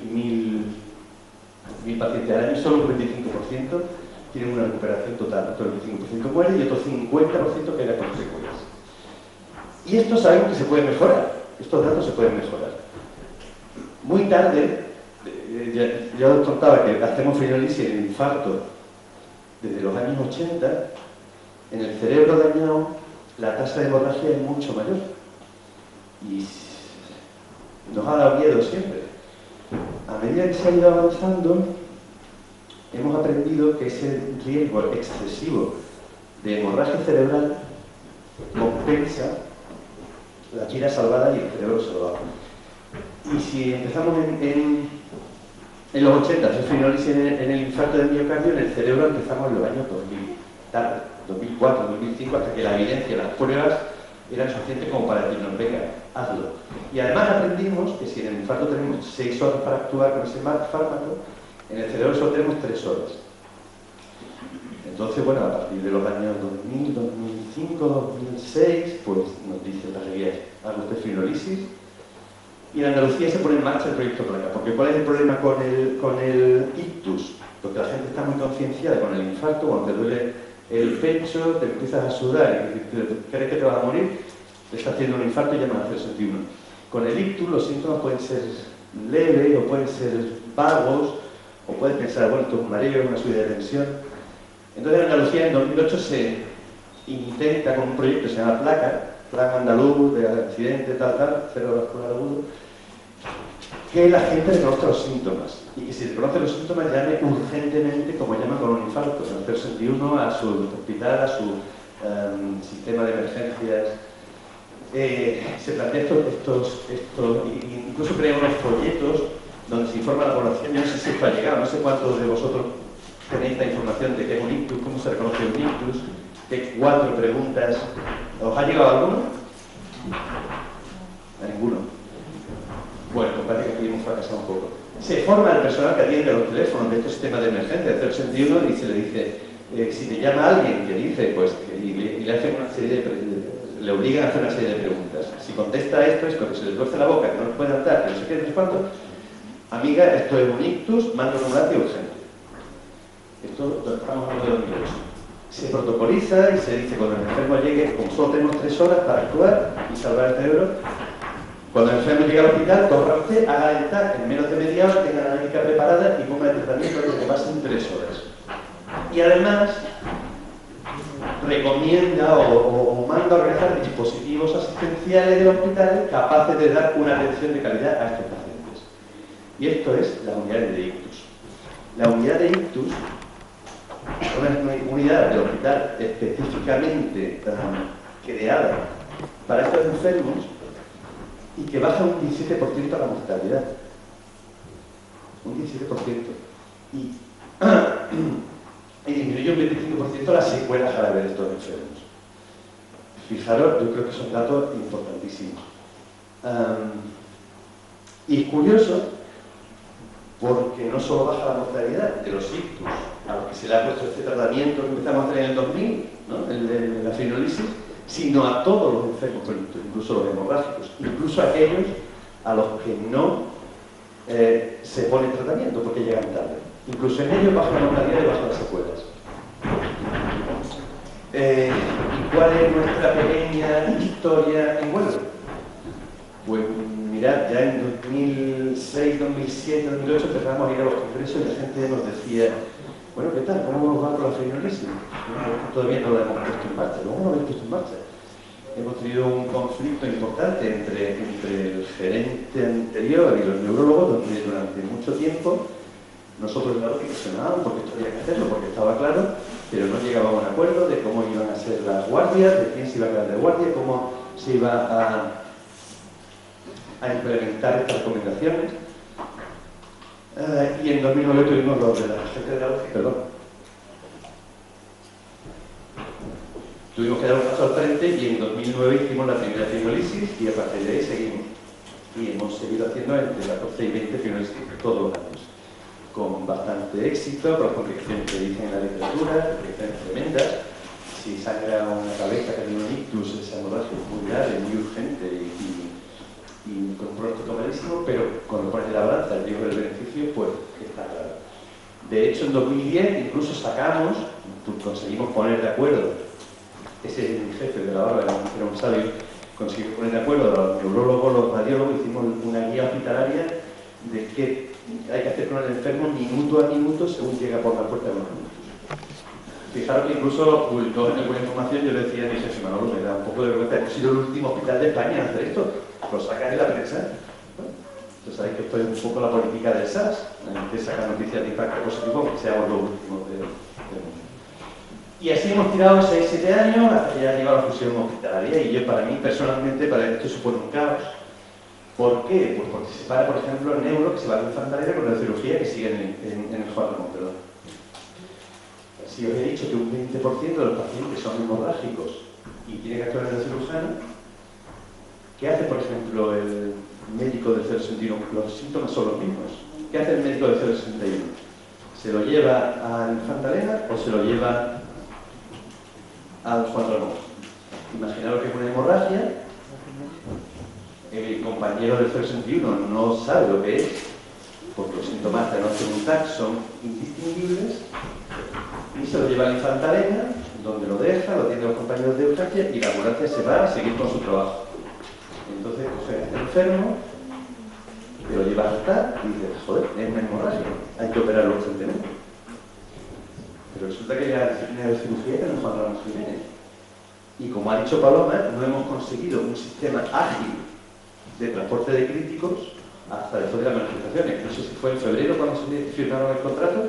mil pacientes al año, solo un veinticinco por ciento tienen una recuperación total, otro veinticinco por ciento muere y otro cincuenta por ciento queda con secuelas. Y esto sabemos que se puede mejorar, estos datos se pueden mejorar. Muy tarde, ya, ya os contaba que hacemos fibrolisis en el infarto desde los años ochenta. En el cerebro dañado la tasa de hemorragia es mucho mayor y nos ha dado miedo siempre. A medida que se ha ido avanzando, hemos aprendido que ese riesgo excesivo de hemorragia cerebral compensa la vida salvada y el cerebro salvado. Y si empezamos en, en, En los ochenta, hacer fibrosis en el, en el infarto del miocardio, en el cerebro empezamos en los años dos mil, tarde, dos mil cuatro, dos mil cinco, hasta que la evidencia, las pruebas eran suficientes como para decirnos, venga, hazlo. Y además aprendimos que si en el infarto tenemos seis horas para actuar con ese fármaco, en el cerebro solo tenemos tres horas. Entonces, bueno, a partir de los años dos mil, dos mil cinco, dos mil seis, pues nos dicen las guías, haga usted fibrolisis. Y en Andalucía se pone en marcha el proyecto Placa, porque ¿cuál es el problema con el, con el ictus? Porque la gente está muy concienciada con el infarto, cuando te duele el pecho, te empiezas a sudar y crees que te vas a morir, te está haciendo un infarto y llaman a cero sesenta y uno. Con el ictus los síntomas pueden ser leves o pueden ser vagos, o puedes pensar, bueno, esto es un mareo, una subida de tensión. Entonces en Andalucía en dos mil ocho se intenta con un proyecto que se llama Placa, Plan Andaluz de accidente, tal, tal, cerebrovascular agudo, que la gente reconozca los síntomas y que si reconoce los síntomas llame urgentemente, como llaman con un infarto, al cero sesenta y uno, a su hospital, a su um, sistema de emergencias. Eh, se plantea estos, estos, estos, incluso crea unos folletos donde se informa a la población. Yo no sé si esto ha llegado, no sé cuántos de vosotros tenéis la información de qué es un ictus, cómo se reconoce un ictus, qué cuatro preguntas. ¿Os ha llegado alguno? A ninguno. Bueno, pues parece que aquí hemos fracasado un poco. Se forma el personal que atiende los teléfonos de estos sistemas de emergencia de cero sesenta y uno y se le dice, eh, si te llama alguien que dice, pues, que, y, le, y le hacen una serie de, le obligan a hacer una serie de preguntas. Si contesta esto es porque se le tuerce la boca, que no nos puede adaptar, que no sé qué, no sé cuánto. Amiga, esto es un ictus, manda un ambulancia urgente. Esto lo estamos hablando de dos mil ocho. Se protocoliza y se dice cuando el enfermo llegue, como solo tenemos tres horas para actuar y salvar el cerebro, cuando el enfermo llegue al hospital, corra usted, haga el T A C en menos de media hora, tenga la analítica preparada y ponga el tratamiento antes de que pasen tres horas. Y además recomienda o, o, o manda a organizar dispositivos asistenciales del hospital capaces de dar una atención de calidad a estos pacientes. Y esto es la unidad de ictus. La unidad de ictus es una unidad del hospital específicamente um, creada para estos enfermos y que baja un diecisiete por ciento la mortalidad. Un diecisiete por ciento. Y, y disminuye un veinticinco por ciento las secuelas graves de estos enfermos. Fijaros, yo creo que son datos importantísimos. Um, y es curioso porque no solo baja la mortalidad de los ictus, a los que se le ha puesto este tratamiento que empezamos a hacer en el dos mil, ¿no? el de la fibrolisis, sino a todos los enfermos con ictus, incluso los hemorrágicos, incluso a aquellos a los que no eh, se pone tratamiento porque llegan tarde. Incluso en ellos baja la mortalidad y baja las secuelas. Eh, ¿Y cuál es nuestra pequeña historia en Huelva? Pues mirad, ya en dos mil seis, dos mil siete, dos mil ocho empezamos a ir a los congresos y la gente nos decía, bueno, ¿qué tal? ¿Cómo nos va con la fibrolisis? Todavía no lo hemos puesto en marcha, ¿cómo lo habéis puesto en marcha? Hemos tenido un conflicto importante entre, entre el gerente anterior y los neurólogos, donde durante mucho tiempo nosotros, claro, que presionábamos porque esto había que hacerlo, porque estaba claro, pero no llegábamos a un acuerdo de cómo iban a ser las guardias, de quién se iba a quedar de guardia, cómo se iba a, a implementar estas recomendaciones. Uh, y en dos mil nueve tuvimos los de la gente de la U C I, perdón. Tuvimos que dar un paso al frente y en dos mil nueve hicimos la primera fibrolisis y a partir de ahí seguimos. Y hemos seguido haciendo entre catorce y veinte fibrolisis todos los años. Con bastante éxito, con las complicaciones que dicen en la literatura, complicaciones tremendas. Si sangra una cabeza que tiene un ictus, esa hemorragia es muy grave, muy urgente y, y, y con un pronóstico malísimo, pero cuando pones en la balanza el riesgo del beneficio, pues está claro. De hecho, en dos mil diez incluso sacamos, conseguimos poner de acuerdo, ese es mi jefe de la barra, era un sabio, conseguimos poner de acuerdo a los neurólogos, los radiólogos, hicimos una guía hospitalaria de qué hay que hacer con el enfermo minuto a minuto según llega por la puerta de los minutos. Fijaros que incluso publicó en alguna información, yo le decía a mi jefe, Manolo, me da un poco de vergüenza, hemos sido el último hospital de España en hacer esto, lo sacan en la prensa. Entonces sabéis que esto es un poco la política del S A S, de sacar noticias de impacto positivo, que seamos los últimos del de mundo. Y así hemos tirado seis siete años hasta que ya llegado a la fusión hospitalaria y yo, para mí, personalmente, para esto supone un caos, ¿Por qué? Pues porque se para, por ejemplo, el neuro que se va a Infanta Elena con la cirugía que sigue en, en, en el Juan Ramón, perdón. Si os he dicho que un veinte por ciento de los pacientes son hemorrágicos y tiene que actuar en el cirujano, ¿qué hace, por ejemplo, el médico del cero sesenta y uno? Los síntomas son los mismos. ¿Qué hace el médico del cero sesenta y uno? ¿Se lo lleva a Infanta Elena o se lo lleva al Juan Ramón? Imaginaros que es una hemorragia, el compañero del cero sesenta y uno no sabe lo que es, porque los síntomas de noche un T A C son indistinguibles, y se lo lleva a la Infanta Elena, donde lo deja, lo atienden los compañeros de urgencia y la ambulancia se va a seguir con su trabajo. Entonces coge a este enfermo, te lo lleva al T A C y dices, joder, es una hemorragia, hay que operarlo urgentemente. Pero resulta que la disciplina de cirugía que no Juan Ramón Jiménez. Y como ha dicho Paloma, no hemos conseguido un sistema ágil de transporte de críticos hasta después de las manifestaciones. No sé si fue en febrero cuando se firmaron el contrato.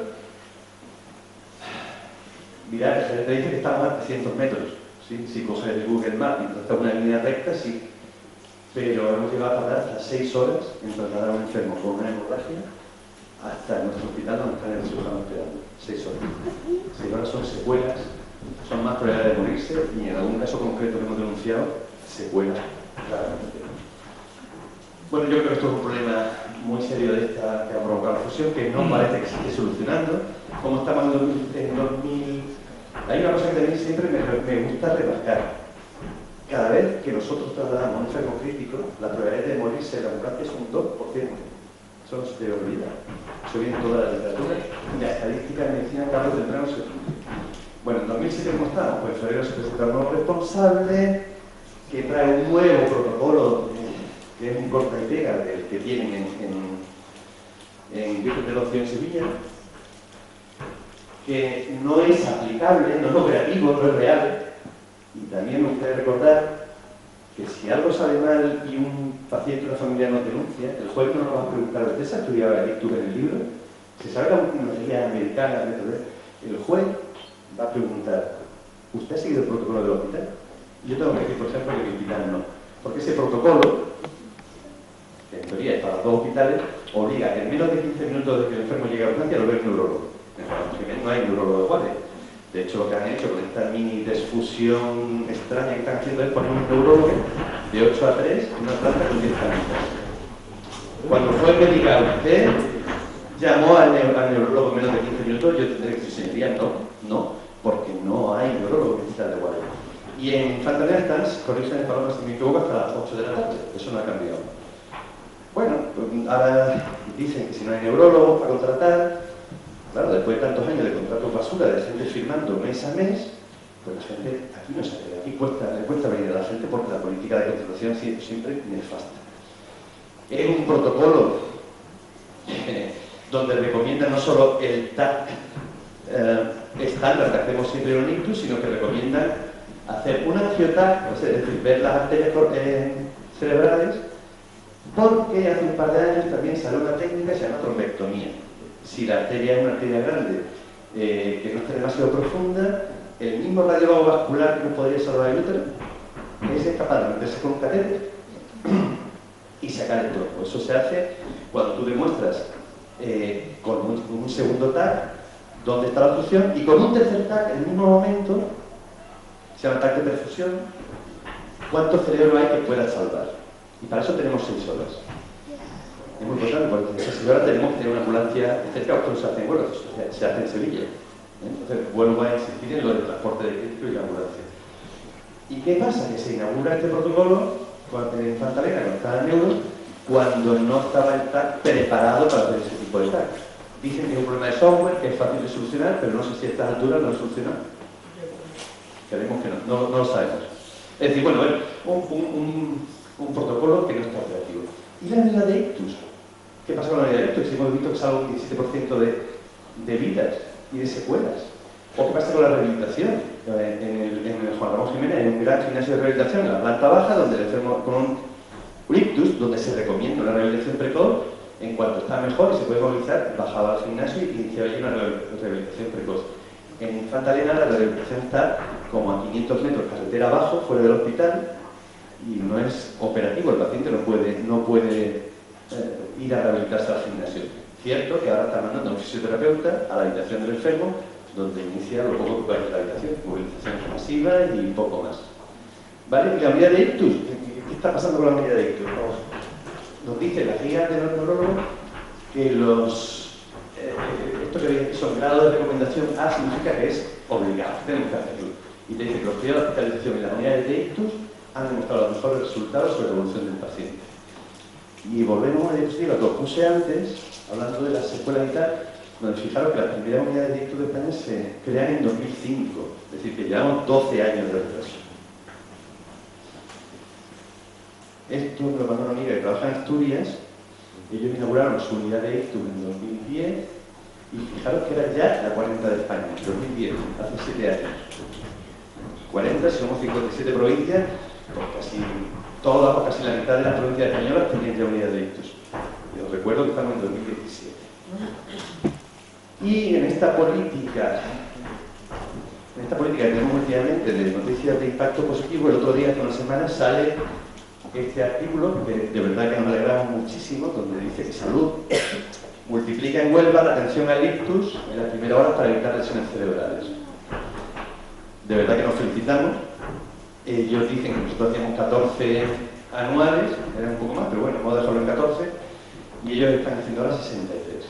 Mirad, el gerente dice que estamos a trescientos metros. ¿Sí? Si coges el Google Maps y trazas una línea recta, sí. Pero hemos llegado a tardar hasta seis horas en trasladar a un enfermo con una hemorragia hasta nuestro hospital donde están el cirujano esperando. Seis horas. Seis horas son secuelas, son más probabilidades de morirse y en algún caso concreto que hemos denunciado, secuelas, claramente. Bueno, yo creo que esto es un problema muy serio de esta que ha provocado la fusión, que no parece que se esté solucionando. Como estamos en dos mil... Hay una cosa que también siempre me, me gusta remarcar. Cada vez que nosotros trasladamos a un enfermo crítico, la probabilidad de morirse en la ambulancia es un dos por ciento. Eso no se debe olvidar. Eso viene en toda la literatura y la estadística de medicina tarde o temprano se cumple. Bueno, en dos mil siete, ¿cómo estábamos? Pues en febrero se presenta un nuevo responsable que trae un nuevo protocolo que es un corta y pega del que tienen en, en, en Virgen del Ocio en Sevilla, que no es aplicable, no es operativo, no es real. Y también me gustaría recordar que si algo sale mal y un paciente o una familia no denuncia, el juez no nos va a preguntar, ¿usted se ha estudiado la lectura en el libro? ¿Se sabe la tecnología americana? El juez va a preguntar, ¿usted ha seguido el protocolo del hospital? Y yo tengo que decir, por ejemplo, que el hospital no. Porque ese protocolo, que en teoría es para los dos hospitales, obliga en menos de quince minutos de que el enfermo llegue a urgencia a lo ve el neurólogo. En Juan Ramón Jiménez no hay neurólogo de guardia. De hecho, lo que han hecho con esta mini desfusión extraña que están haciendo es poner un neurólogo de ocho a tres en una planta con diez camitas. Cuando fue medicado usted, llamó al, neur al neurólogo en menos de quince minutos, yo tendré que decir, señoría, no, no, porque no hay neurólogo que esté de guardia. Y en Infanta Elena están, corríjanme Paloma si me equivoco, hasta las ocho de la tarde. Eso no ha cambiado. Bueno, pues ahora dicen que si no hay neurólogo para contratar, claro, después de tantos años de contratos basura, de gente firmando mes a mes, pues la gente aquí no se queda, aquí cuesta, le cuesta venir a la gente porque la política de contratación siempre, siempre nefasta. Es un protocolo eh, donde recomienda no solo el T A C eh, estándar que hacemos siempre en un ictus, sino que recomienda hacer un angiotac, es decir, ver las arterias eh, cerebrales, porque hace un par de años también salió una técnica que se llama trombectomía. Si la arteria es una arteria grande, eh, que no está demasiado profunda, el mismo radiólogo vascular que no podría salvar el útero es capaz de meterse con un catéter y sacar el trombo. Eso se hace cuando tú demuestras eh, con un, un segundo T A C dónde está la obstrucción y con un tercer T A C en el mismo momento, se llama T A C de perfusión, cuánto cerebro hay que pueda salvar. Y para eso tenemos seis horas. Es muy importante porque si ahora tenemos que tener una ambulancia cerca, esto no se hace en Huelva, se hace en Sevilla. Entonces vuelvo a insistir en lo del transporte de crítico y la ambulancia. ¿Y qué pasa? Que se inaugura este protocolo en Infanta Elena, cuando estaba en Neuro, cuando no estaba el T A C preparado para hacer ese tipo de T A C. Dicen que es un problema de software, que es fácil de solucionar, pero no sé si a estas alturas lo han solucionado. Creemos que no, no, no lo sabemos. Es decir, bueno, un, un, un, un protocolo que no está operativo. ¿Y la unidad de ictus? ¿Qué pasa con la unidad de ictus? Hemos visto que salga un diecisiete por ciento de, de vidas y de secuelas. ¿O qué pasa con la rehabilitación? En el, en el Juan Ramón Jiménez hay un gran gimnasio de rehabilitación en la planta baja, donde el enfermo con un, un ictus, donde se recomienda una rehabilitación precoz, en cuanto está mejor y se puede movilizar, bajaba al gimnasio y iniciaba allí una rehabilitación precoz. En Infanta Elena la rehabilitación está como a quinientos metros carretera abajo, fuera del hospital, y no es operativo, el paciente no puede, no puede eh, ir a rehabilitarse al gimnasio. Cierto que ahora está mandando a un fisioterapeuta a la habitación del enfermo, donde inicia lo poco que puede hacer la habitación, movilización masiva y poco más. ¿Vale? Y la unidad de ictus, ¿qué está pasando con la unidad de ictus? Vamos. Nos dice la guía de los neurólogos que los, eh, esto que son grados de recomendación A significa que es obligado, tenemos que hacerlo. Y te dice que los periodos de hospitalización y las unidades de ictus han demostrado los mejores resultados sobre la evolución del paciente. Y volvemos a la diapositiva que os puse antes, hablando de las secuelas y tal, donde fijaros que las primeras unidades de ictus de España se crean en dos mil cinco, es decir, que llevamos doce años de retraso. Esto me lo mandó una amiga que trabaja en Asturias. Ellos inauguraron su unidad de ictus en dos mil diez y fijaros que era ya la cuarenta de España, en dos mil diez, hace siete años. cuarenta, si somos cincuenta y siete provincias, pues casi todas o casi la mitad de las provincias españolas tenían ya unidad de ictus. Y os recuerdo que estamos en dos mil diecisiete. Y en esta política, en esta política que tenemos últimamente de noticias de impacto positivo, el otro día, hace una semana, sale este artículo, que de verdad que nos alegramos muchísimo, donde dice que Salud multiplica en Huelva la atención al ictus en las primeras horas para evitar lesiones cerebrales. De verdad que nos felicitamos. Ellos dicen que nosotros hacíamos catorce anuales, era un poco más, pero bueno, vamos a dejarlo en catorce, y ellos están haciendo ahora sesenta y tres.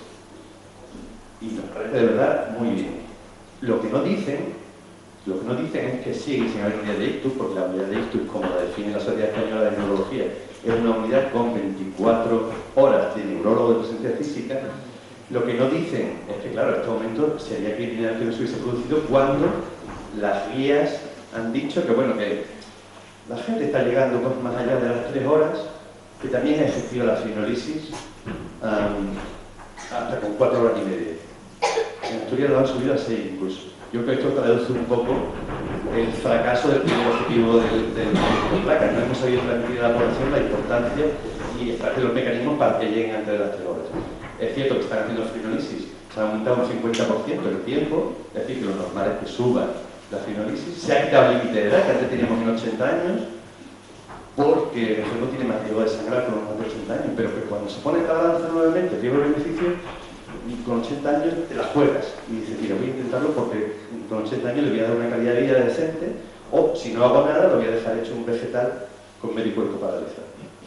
Y nos parece de verdad muy bien. Lo que no dicen Lo que nos dicen es que sigue sin haber unidad de ictus, porque la unidad de ictus, como la define la Sociedad Española de Neurología, es una unidad con veinticuatro horas de neurólogo de presencia física. Lo que no dicen es que, claro, en este momento sería criminal que no se hubiese producido cuando las guías han dicho que, bueno, que la gente está llegando más allá de las tres horas, que también es efectiva la fibrinolisis um, hasta con cuatro horas y media. En Asturias lo han subido a seis incluso. Yo creo que esto traduce un poco el fracaso del primer objetivo del, del, del placa. No hemos sabido transmitir a la población la importancia y establecer los mecanismos para que lleguen antes de las tres horas. Es cierto que están haciendo fibrinolisis, se ha aumentado un cincuenta por ciento el tiempo, es decir, que lo normal es que suba la fibrinolisis. Se ha quitado el límite de edad, que antes teníamos en ochenta años, porque el enfermo tiene más riesgo de sangrar con los más de ochenta años, pero que cuando se pone en la balanza nuevamente riesgo-beneficio, y con ochenta años te las juegas y dices, mira, voy a intentarlo porque con ochenta años le voy a dar una calidad de vida decente, o si no hago nada lo voy a dejar hecho un vegetal con medio cuerpo paralizado.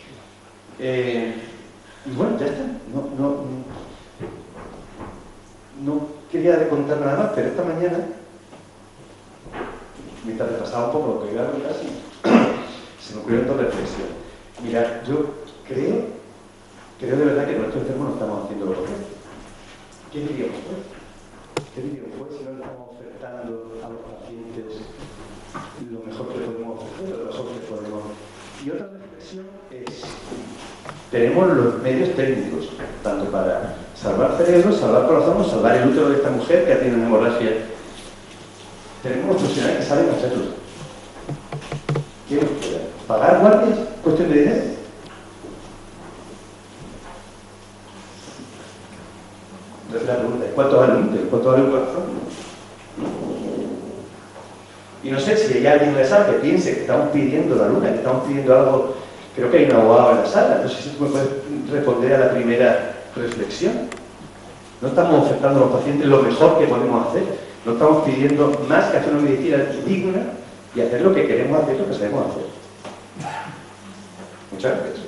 Eh, y bueno, ya está. No, no, no quería contar nada más, pero esta mañana, mientras repasaba un poco lo que iba a contar, se me ocurrieron dos reflexiones. Mira, yo creo, creo de verdad que nuestros enfermos no estamos haciendo lo correcto. ¿Qué diríamos pues? ¿Qué diríamos pues si no le estamos ofertando a los pacientes lo mejor que podemos ofrecer, lo mejor que podemos? Y otra reflexión es, tenemos los medios técnicos, tanto para salvar cerebros, salvar corazón, salvar el útero de esta mujer que ha tenido una hemorragia. Tenemos profesionales que saben hacerlo. ¿Qué nos queda? ¿Pagar guardias? ¿Cuestión de dinero? Entonces la pregunta es, ¿cuánto vale un útero? ¿Cuánto vale un corazón? Y no sé si hay alguien en la sala que piense que estamos pidiendo la luna, que estamos pidiendo algo. Creo que hay un abogado en la sala. No sé si tú me puedes responder a la primera reflexión. No estamos ofertando a los pacientes lo mejor que podemos hacer. No estamos pidiendo más que hacer una medicina digna y hacer lo que queremos hacer, lo que sabemos hacer. Muchas gracias.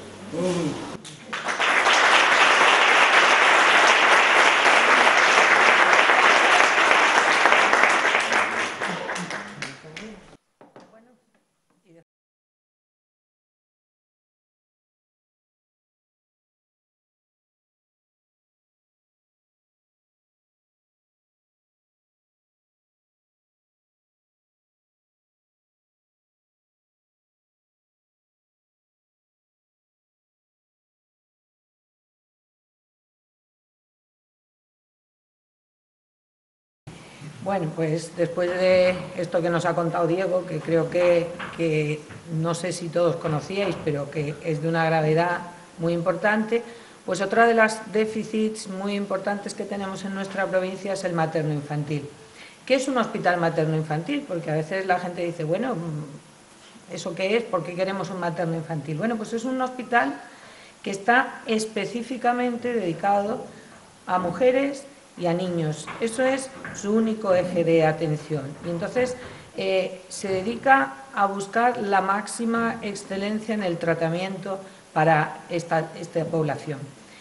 Bueno, pues después de esto que nos ha contado Diego, que creo que, que no sé si todos conocíais, pero que es de una gravedad muy importante, pues otra de las déficits muy importantes que tenemos en nuestra provincia es el materno-infantil. ¿Qué es un hospital materno-infantil? Porque a veces la gente dice, bueno, ¿eso qué es? ¿Por qué queremos un materno infantil? Bueno, pues es un hospital que está específicamente dedicado a mujeres y a niños. Eso es su único eje de atención. Y entonces eh, se dedica a buscar la máxima excelencia en el tratamiento para esta, esta población.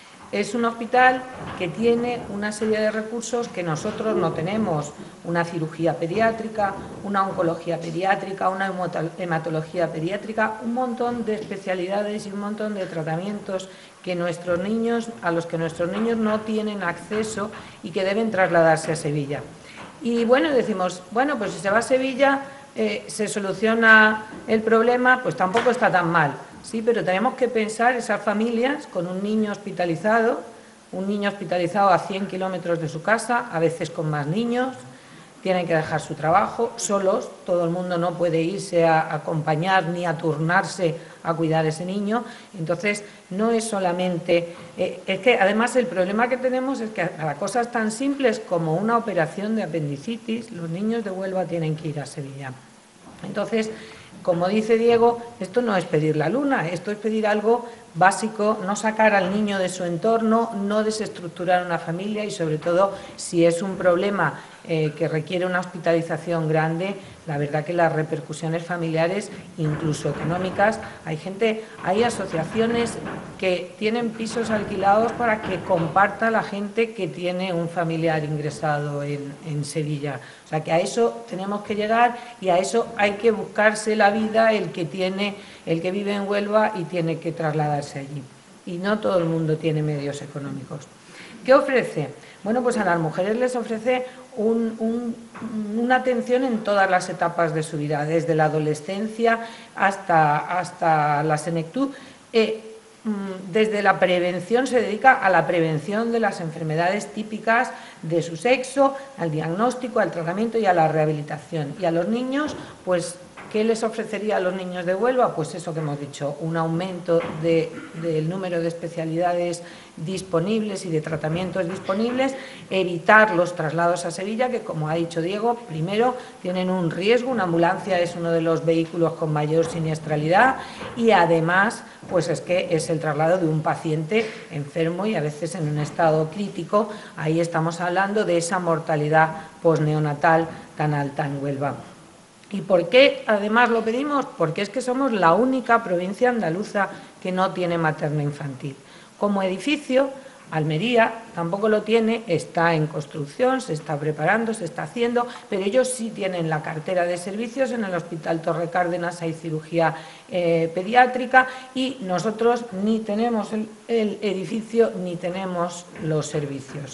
Es un hospital que tiene una serie de recursos que nosotros no tenemos, una cirugía pediátrica, una oncología pediátrica, una hematología pediátrica, un montón de especialidades y un montón de tratamientos que nuestros niños, a los que nuestros niños no tienen acceso y que deben trasladarse a Sevilla. Y bueno, decimos, bueno, pues si se va a Sevilla eh, se soluciona el problema, pues tampoco está tan mal. Sí, pero tenemos que pensar esas familias con un niño hospitalizado, un niño hospitalizado a cien kilómetros de su casa, a veces con más niños, tienen que dejar su trabajo solos, todo el mundo no puede irse a acompañar ni a turnarse a cuidar a ese niño. Entonces, no es solamente... Eh, es que además el problema que tenemos es que para cosas tan simples como una operación de apendicitis, los niños de Huelva tienen que ir a Sevilla. Entonces, como dice Diego, esto no es pedir la luna, esto es pedir algo básico, no sacar al niño de su entorno, no desestructurar una familia y sobre todo si es un problema eh, que requiere una hospitalización grande, la verdad que las repercusiones familiares, incluso económicas, hay gente, hay asociaciones que tienen pisos alquilados para que comparta la gente que tiene un familiar ingresado en, en Sevilla. O sea que a eso tenemos que llegar y a eso hay que buscarse la vida el que tiene, el que vive en Huelva y tiene que trasladarse allí. Y no todo el mundo tiene medios económicos. ¿Qué ofrece? Bueno, pues a las mujeres les ofrece un, un, una atención en todas las etapas de su vida, desde la adolescencia hasta, hasta la senectud. Eh, desde la prevención, se dedica a la prevención de las enfermedades típicas de su sexo, al diagnóstico, al tratamiento y a la rehabilitación. Y a los niños, pues, ¿qué les ofrecería a los niños de Huelva? Pues eso que hemos dicho, un aumento de, del número de especialidades disponibles y de tratamientos disponibles, evitar los traslados a Sevilla, que como ha dicho Diego, primero tienen un riesgo, una ambulancia es uno de los vehículos con mayor siniestralidad y además pues es que es el traslado de un paciente enfermo y a veces en un estado crítico. Ahí estamos hablando de esa mortalidad posneonatal tan alta en Huelva. ¿Y por qué además lo pedimos? Porque es que somos la única provincia andaluza que no tiene materno infantil. Como edificio, Almería tampoco lo tiene, está en construcción, se está preparando, se está haciendo, pero ellos sí tienen la cartera de servicios. En el Hospital Torre Cárdenas hay cirugía eh, pediátrica y nosotros ni tenemos el, el edificio ni tenemos los servicios.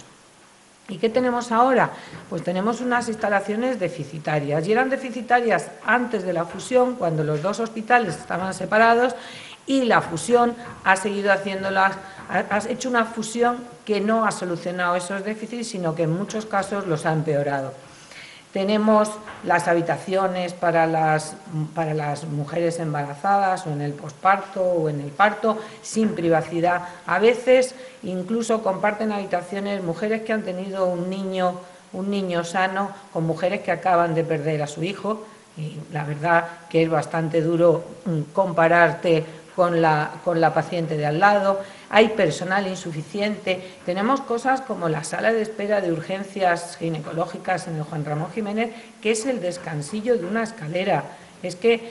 ¿Y qué tenemos ahora? Pues tenemos unas instalaciones deficitarias y eran deficitarias antes de la fusión, cuando los dos hospitales estaban separados, y la fusión ha seguido haciéndolas, ha hecho una fusión que no ha solucionado esos déficits, sino que en muchos casos los ha empeorado. Tenemos las habitaciones para las, para las mujeres embarazadas o en el posparto o en el parto, sin privacidad. A veces incluso comparten habitaciones mujeres que han tenido un niño, un niño sano con mujeres que acaban de perder a su hijo. Y la verdad que es bastante duro compararte con la, con la paciente de al lado. Hay personal insuficiente, tenemos cosas como la sala de espera de urgencias ginecológicas en el Juan Ramón Jiménez, que es el descansillo de una escalera. Es que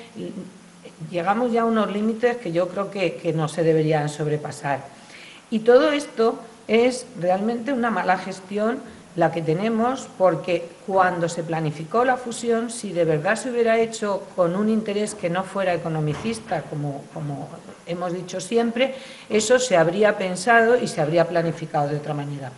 llegamos ya a unos límites que yo creo que, que no se deberían sobrepasar. Y todo esto es realmente una mala gestión la que tenemos, porque cuando se planificó la fusión, si de verdad se hubiera hecho con un interés que no fuera economicista, como, como hemos dicho siempre, eso se habría pensado y se habría planificado de otra manera.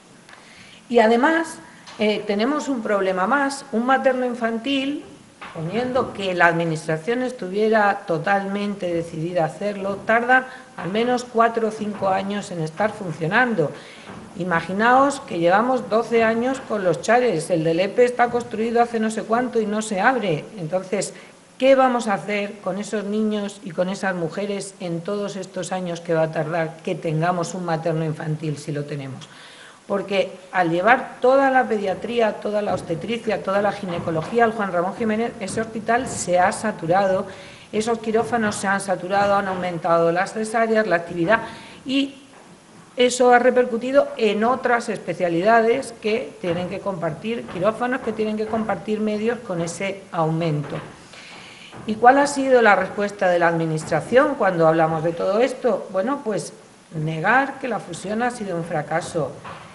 Y además eh, tenemos un problema más, un materno infantil, poniendo que la Administración estuviera totalmente decidida a hacerlo, tarda al menos cuatro o cinco años en estar funcionando. Imaginaos que llevamos doce años con los chares, el del E P E está construido hace no sé cuánto y no se abre. Entonces, ¿qué vamos a hacer con esos niños y con esas mujeres en todos estos años que va a tardar que tengamos un materno infantil si lo tenemos? Porque al llevar toda la pediatría, toda la obstetricia, toda la ginecología al Juan Ramón Jiménez, ese hospital se ha saturado esos quirófanos se han saturado, han aumentado las cesáreas, la actividad, y eso ha repercutido en otras especialidades que tienen que compartir, quirófanos que tienen que compartir medios con ese aumento. ¿Y cuál ha sido la respuesta de la Administración cuando hablamos de todo esto? Bueno, pues negar que la fusión ha sido un fracaso.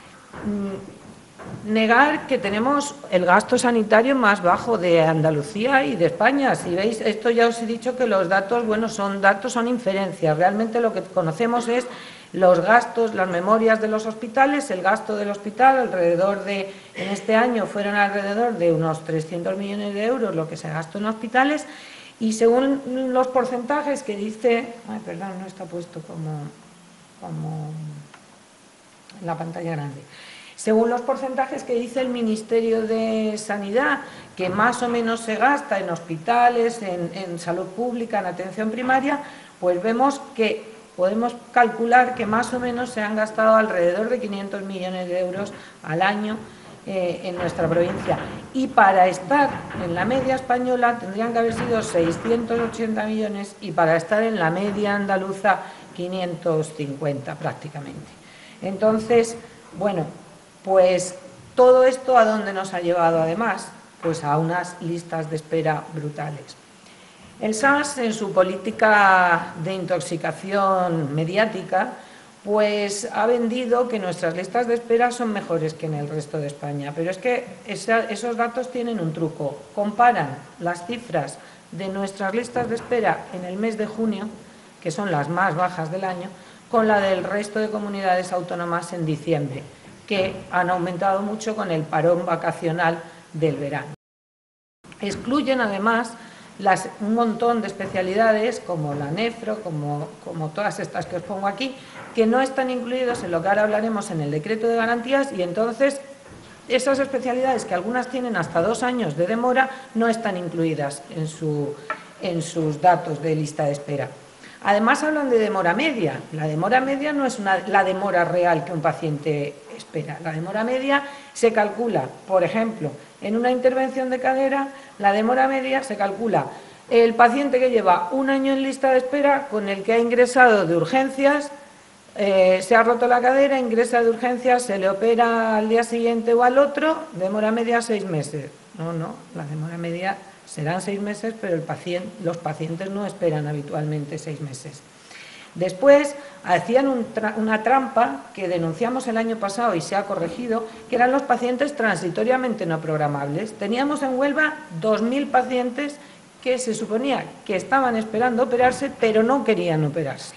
Negar que tenemos el gasto sanitario más bajo de Andalucía y de España. Si veis, esto ya os he dicho que los datos, bueno, son datos, son inferencias. Realmente lo que conocemos es los gastos, las memorias de los hospitales, el gasto del hospital, alrededor de, en este año fueron alrededor de unos trescientos millones de euros lo que se gastó en hospitales, y según los porcentajes que dice, ay, perdón, no está puesto como, como en la pantalla grande. Según los porcentajes que dice el Ministerio de Sanidad, que más o menos se gasta en hospitales, en, en salud pública, en atención primaria, pues vemos que podemos calcular que más o menos se han gastado alrededor de quinientos millones de euros al año eh, en nuestra provincia. Y para estar en la media española tendrían que haber sido seiscientos ochenta millones y para estar en la media andaluza quinientos cincuenta prácticamente. Entonces, bueno, pues todo esto ¿a dónde nos ha llevado además? Pues a unas listas de espera brutales. El S A S, en su política de intoxicación mediática, pues ha vendido que nuestras listas de espera son mejores que en el resto de España. Pero es que esa, esos datos tienen un truco. Comparan las cifras de nuestras listas de espera en el mes de junio, que son las más bajas del año, con la del resto de comunidades autónomas en diciembre, que han aumentado mucho con el parón vacacional del verano. Excluyen además Las, un montón de especialidades como la nefro, como, como todas estas que os pongo aquí, que no están incluidos en lo que ahora hablaremos en el decreto de garantías, y entonces esas especialidades, que algunas tienen hasta dos años de demora, no están incluidas en, su, en sus datos de lista de espera. Además hablan de demora media. La demora media no es una, la demora real que un paciente espera. La demora media se calcula, por ejemplo, en una intervención de cadera, la demora media se calcula el paciente que lleva un año en lista de espera con el que ha ingresado de urgencias, eh, se ha roto la cadera, ingresa de urgencias, se le opera al día siguiente o al otro, demora media seis meses. No, no, la demora media serán seis meses, pero el paciente, los pacientes no esperan habitualmente seis meses. Después hacían un tra una trampa que denunciamos el año pasado y se ha corregido, que eran los pacientes transitoriamente no programables. Teníamos en Huelva dos mil pacientes que se suponía que estaban esperando operarse, pero no querían operarse.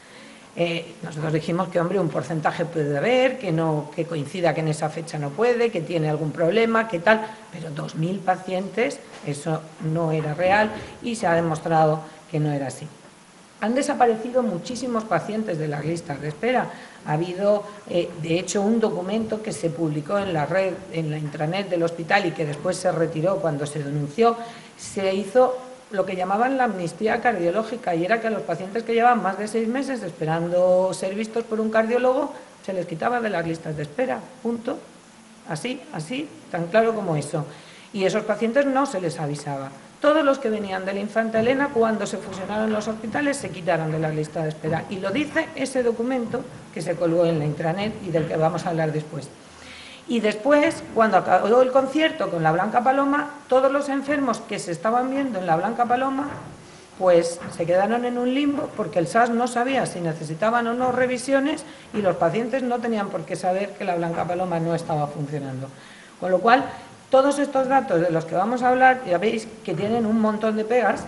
Eh, nosotros dijimos que, hombre, un porcentaje puede haber, que, no, que coincida que en esa fecha no puede, que tiene algún problema, que tal, pero dos mil pacientes, eso no era real y se ha demostrado que no era así. Han desaparecido muchísimos pacientes de las listas de espera. Ha habido, eh, de hecho, un documento que se publicó en la red, en la intranet del hospital y que después se retiró cuando se denunció. Se hizo lo que llamaban la amnistía cardiológica, y era que a los pacientes que llevaban más de seis meses esperando ser vistos por un cardiólogo se les quitaba de las listas de espera, punto. Así, así, tan claro como eso. Y esos pacientes no se les avisaba. Todos los que venían de la Infanta Elena, cuando se fusionaron los hospitales, se quitaron de la lista de espera. Y lo dice ese documento que se colgó en la intranet y del que vamos a hablar después. Y después, cuando acabó el concierto con la Blanca Paloma, todos los enfermos que se estaban viendo en la Blanca Paloma, pues se quedaron en un limbo porque el S A S no sabía si necesitaban o no revisiones y los pacientes no tenían por qué saber que la Blanca Paloma no estaba funcionando. Con lo cual, todos estos datos de los que vamos a hablar, ya veis que tienen un montón de pegas.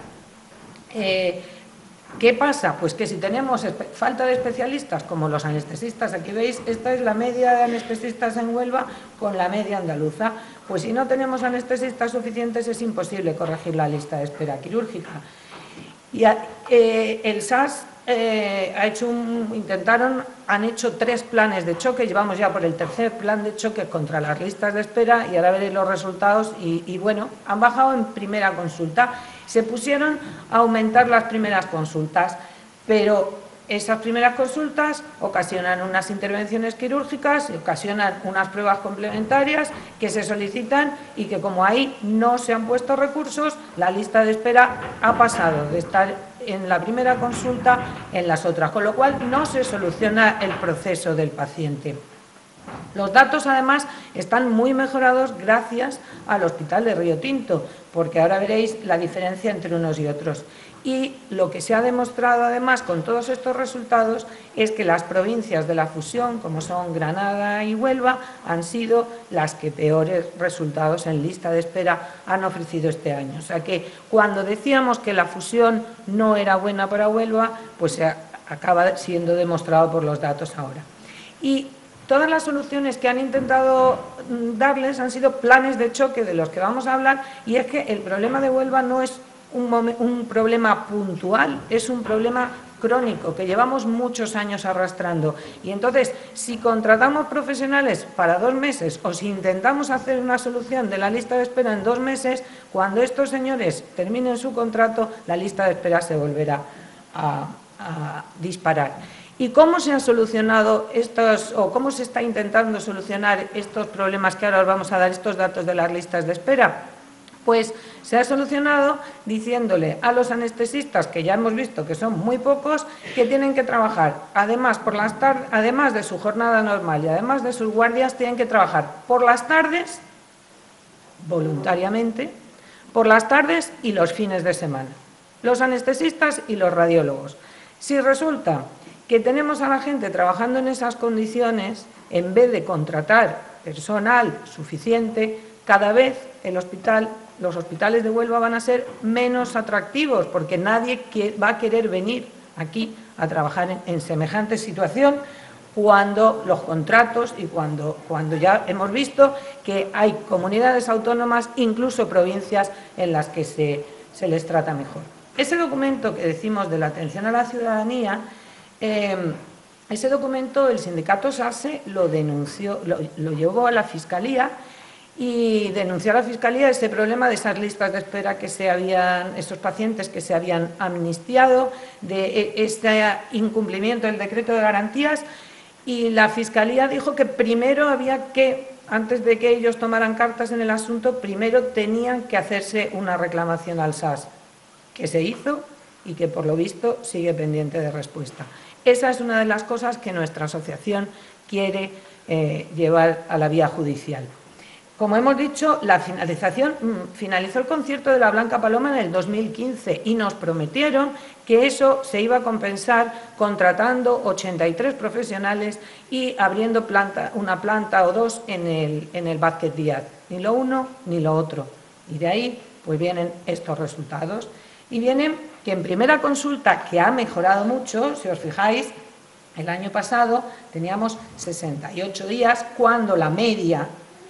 Eh, ¿Qué pasa? Pues que si tenemos falta de especialistas, como los anestesistas, aquí veis, esta es la media de anestesistas en Huelva con la media andaluza. Pues si no tenemos anestesistas suficientes es imposible corregir la lista de espera quirúrgica. Y eh, el S A S eh, ha hecho un, intentaron, han hecho tres planes de choque, llevamos ya por el tercer plan de choque contra las listas de espera y ahora veréis los resultados y, y bueno, han bajado en primera consulta. Se pusieron a aumentar las primeras consultas, pero esas primeras consultas ocasionan unas intervenciones quirúrgicas, ocasionan unas pruebas complementarias que se solicitan y que, como ahí no se han puesto recursos, la lista de espera ha pasado de estar en la primera consulta en las otras, con lo cual no se soluciona el proceso del paciente. Los datos, además, están muy mejorados gracias al Hospital de Río Tinto, porque ahora veréis la diferencia entre unos y otros. Y lo que se ha demostrado, además, con todos estos resultados, es que las provincias de la fusión, como son Granada y Huelva, han sido las que peores resultados en lista de espera han ofrecido este año. O sea que, cuando decíamos que la fusión no era buena para Huelva, pues se acaba siendo demostrado por los datos ahora. Y todas las soluciones que han intentado darles han sido planes de choque de los que vamos a hablar, y es que el problema de Huelva no es un, un problema puntual, es un problema crónico que llevamos muchos años arrastrando. Y entonces, si contratamos profesionales para dos meses o si intentamos hacer una solución de la lista de espera en dos meses, cuando estos señores terminen su contrato, la lista de espera se volverá a, a disparar. ¿Y cómo se han solucionado estos, o cómo se está intentando solucionar estos problemas que ahora os vamos a dar, estos datos de las listas de espera? Pues se ha solucionado diciéndole a los anestesistas, que ya hemos visto que son muy pocos, que tienen que trabajar, además, por las tardes, además de su jornada normal y además de sus guardias, tienen que trabajar por las tardes, voluntariamente, por las tardes y los fines de semana, los anestesistas y los radiólogos. Si resulta que tenemos a la gente trabajando en esas condiciones, en vez de contratar personal suficiente, cada vez el hospital, los hospitales de Huelva van a ser menos atractivos, porque nadie va a querer venir aquí a trabajar en, en semejante situación, cuando los contratos y cuando, cuando ya hemos visto que hay comunidades autónomas, incluso provincias, en las que se, se les trata mejor. Ese documento que decimos de la atención a la ciudadanía, Eh, ese documento el sindicato SASE lo denunció, lo, lo llevó a la Fiscalía y denunció a la Fiscalía ese problema de esas listas de espera que se habían, esos pacientes que se habían amnistiado, de este incumplimiento del decreto de garantías, y la Fiscalía dijo que primero había que, antes de que ellos tomaran cartas en el asunto, primero tenían que hacerse una reclamación al S A S, que se hizo y que por lo visto sigue pendiente de respuesta. Esa es una de las cosas que nuestra asociación quiere eh, llevar a la vía judicial. Como hemos dicho, la finalización, finalizó el concierto de la Blanca Paloma en el dos mil quince y nos prometieron que eso se iba a compensar contratando ochenta y tres profesionales y abriendo planta, una planta o dos en el, en el Vázquez Díaz. Ni lo uno ni lo otro. Y de ahí pues vienen estos resultados. Y vienen que en primera consulta, que ha mejorado mucho, si os fijáis, el año pasado teníamos sesenta y ocho días, cuando la media,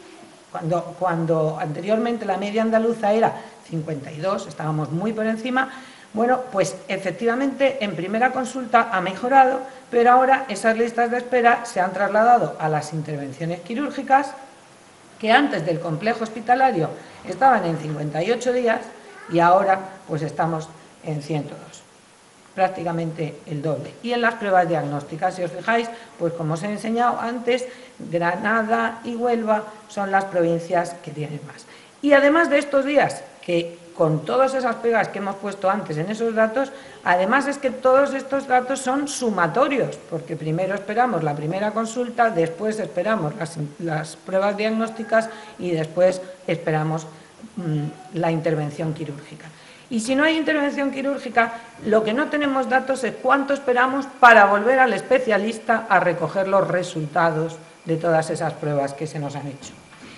cuando, cuando anteriormente la media andaluza era cincuenta y dos, estábamos muy por encima. Bueno, pues efectivamente en primera consulta ha mejorado, pero ahora esas listas de espera se han trasladado a las intervenciones quirúrgicas, que antes del complejo hospitalario estaban en cincuenta y ocho días y ahora pues estamos en ciento dos, prácticamente el doble. Y en las pruebas diagnósticas, si os fijáis, pues como os he enseñado antes, Granada y Huelva son las provincias que tienen más. Y además de estos días, que con todas esas pegas que hemos puesto antes en esos datos, además es que todos estos datos son sumatorios, porque primero esperamos la primera consulta, después esperamos las, las pruebas diagnósticas y después esperamos mmm, la intervención quirúrgica. Y si no hay intervención quirúrgica, lo que no tenemos datos es cuánto esperamos para volver al especialista a recoger los resultados de todas esas pruebas que se nos han hecho.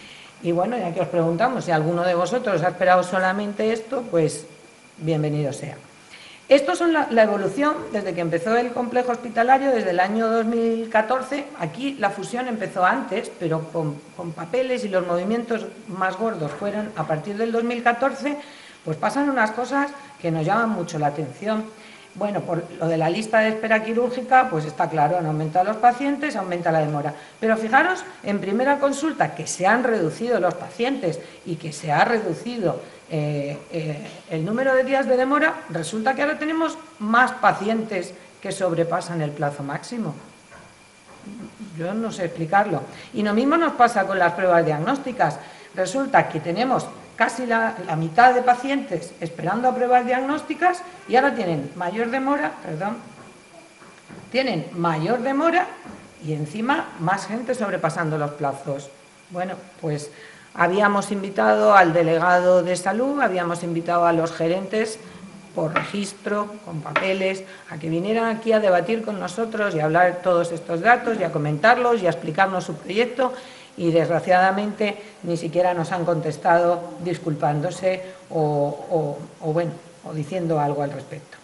Y bueno, ya que os preguntamos si alguno de vosotros ha esperado solamente esto, pues bienvenido sea. Estos son la, la evolución desde que empezó el complejo hospitalario, desde el año dos mil catorce. Aquí la fusión empezó antes, pero con, con papeles, y los movimientos más gordos fueron a partir del dos mil catorce. Pues pasan unas cosas que nos llaman mucho la atención. Bueno, por lo de la lista de espera quirúrgica, pues está claro, han aumentado los pacientes, aumenta la demora. Pero fijaros, en primera consulta, que se han reducido los pacientes y que se ha reducido eh, eh, el número de días de demora, resulta que ahora tenemos más pacientes que sobrepasan el plazo máximo. Yo no sé explicarlo. Y lo mismo nos pasa con las pruebas diagnósticas. Resulta que tenemos casi la, la mitad de pacientes esperando a pruebas diagnósticas y ahora tienen mayor demora, perdón, tienen mayor demora y encima más gente sobrepasando los plazos. Bueno, pues habíamos invitado al delegado de salud, habíamos invitado a los gerentes por registro, con papeles, a que vinieran aquí a debatir con nosotros y a hablar todos estos datos y a comentarlos y a explicarnos su proyecto, y desgraciadamente ni siquiera nos han contestado disculpándose o, o, o, bueno, o diciendo algo al respecto.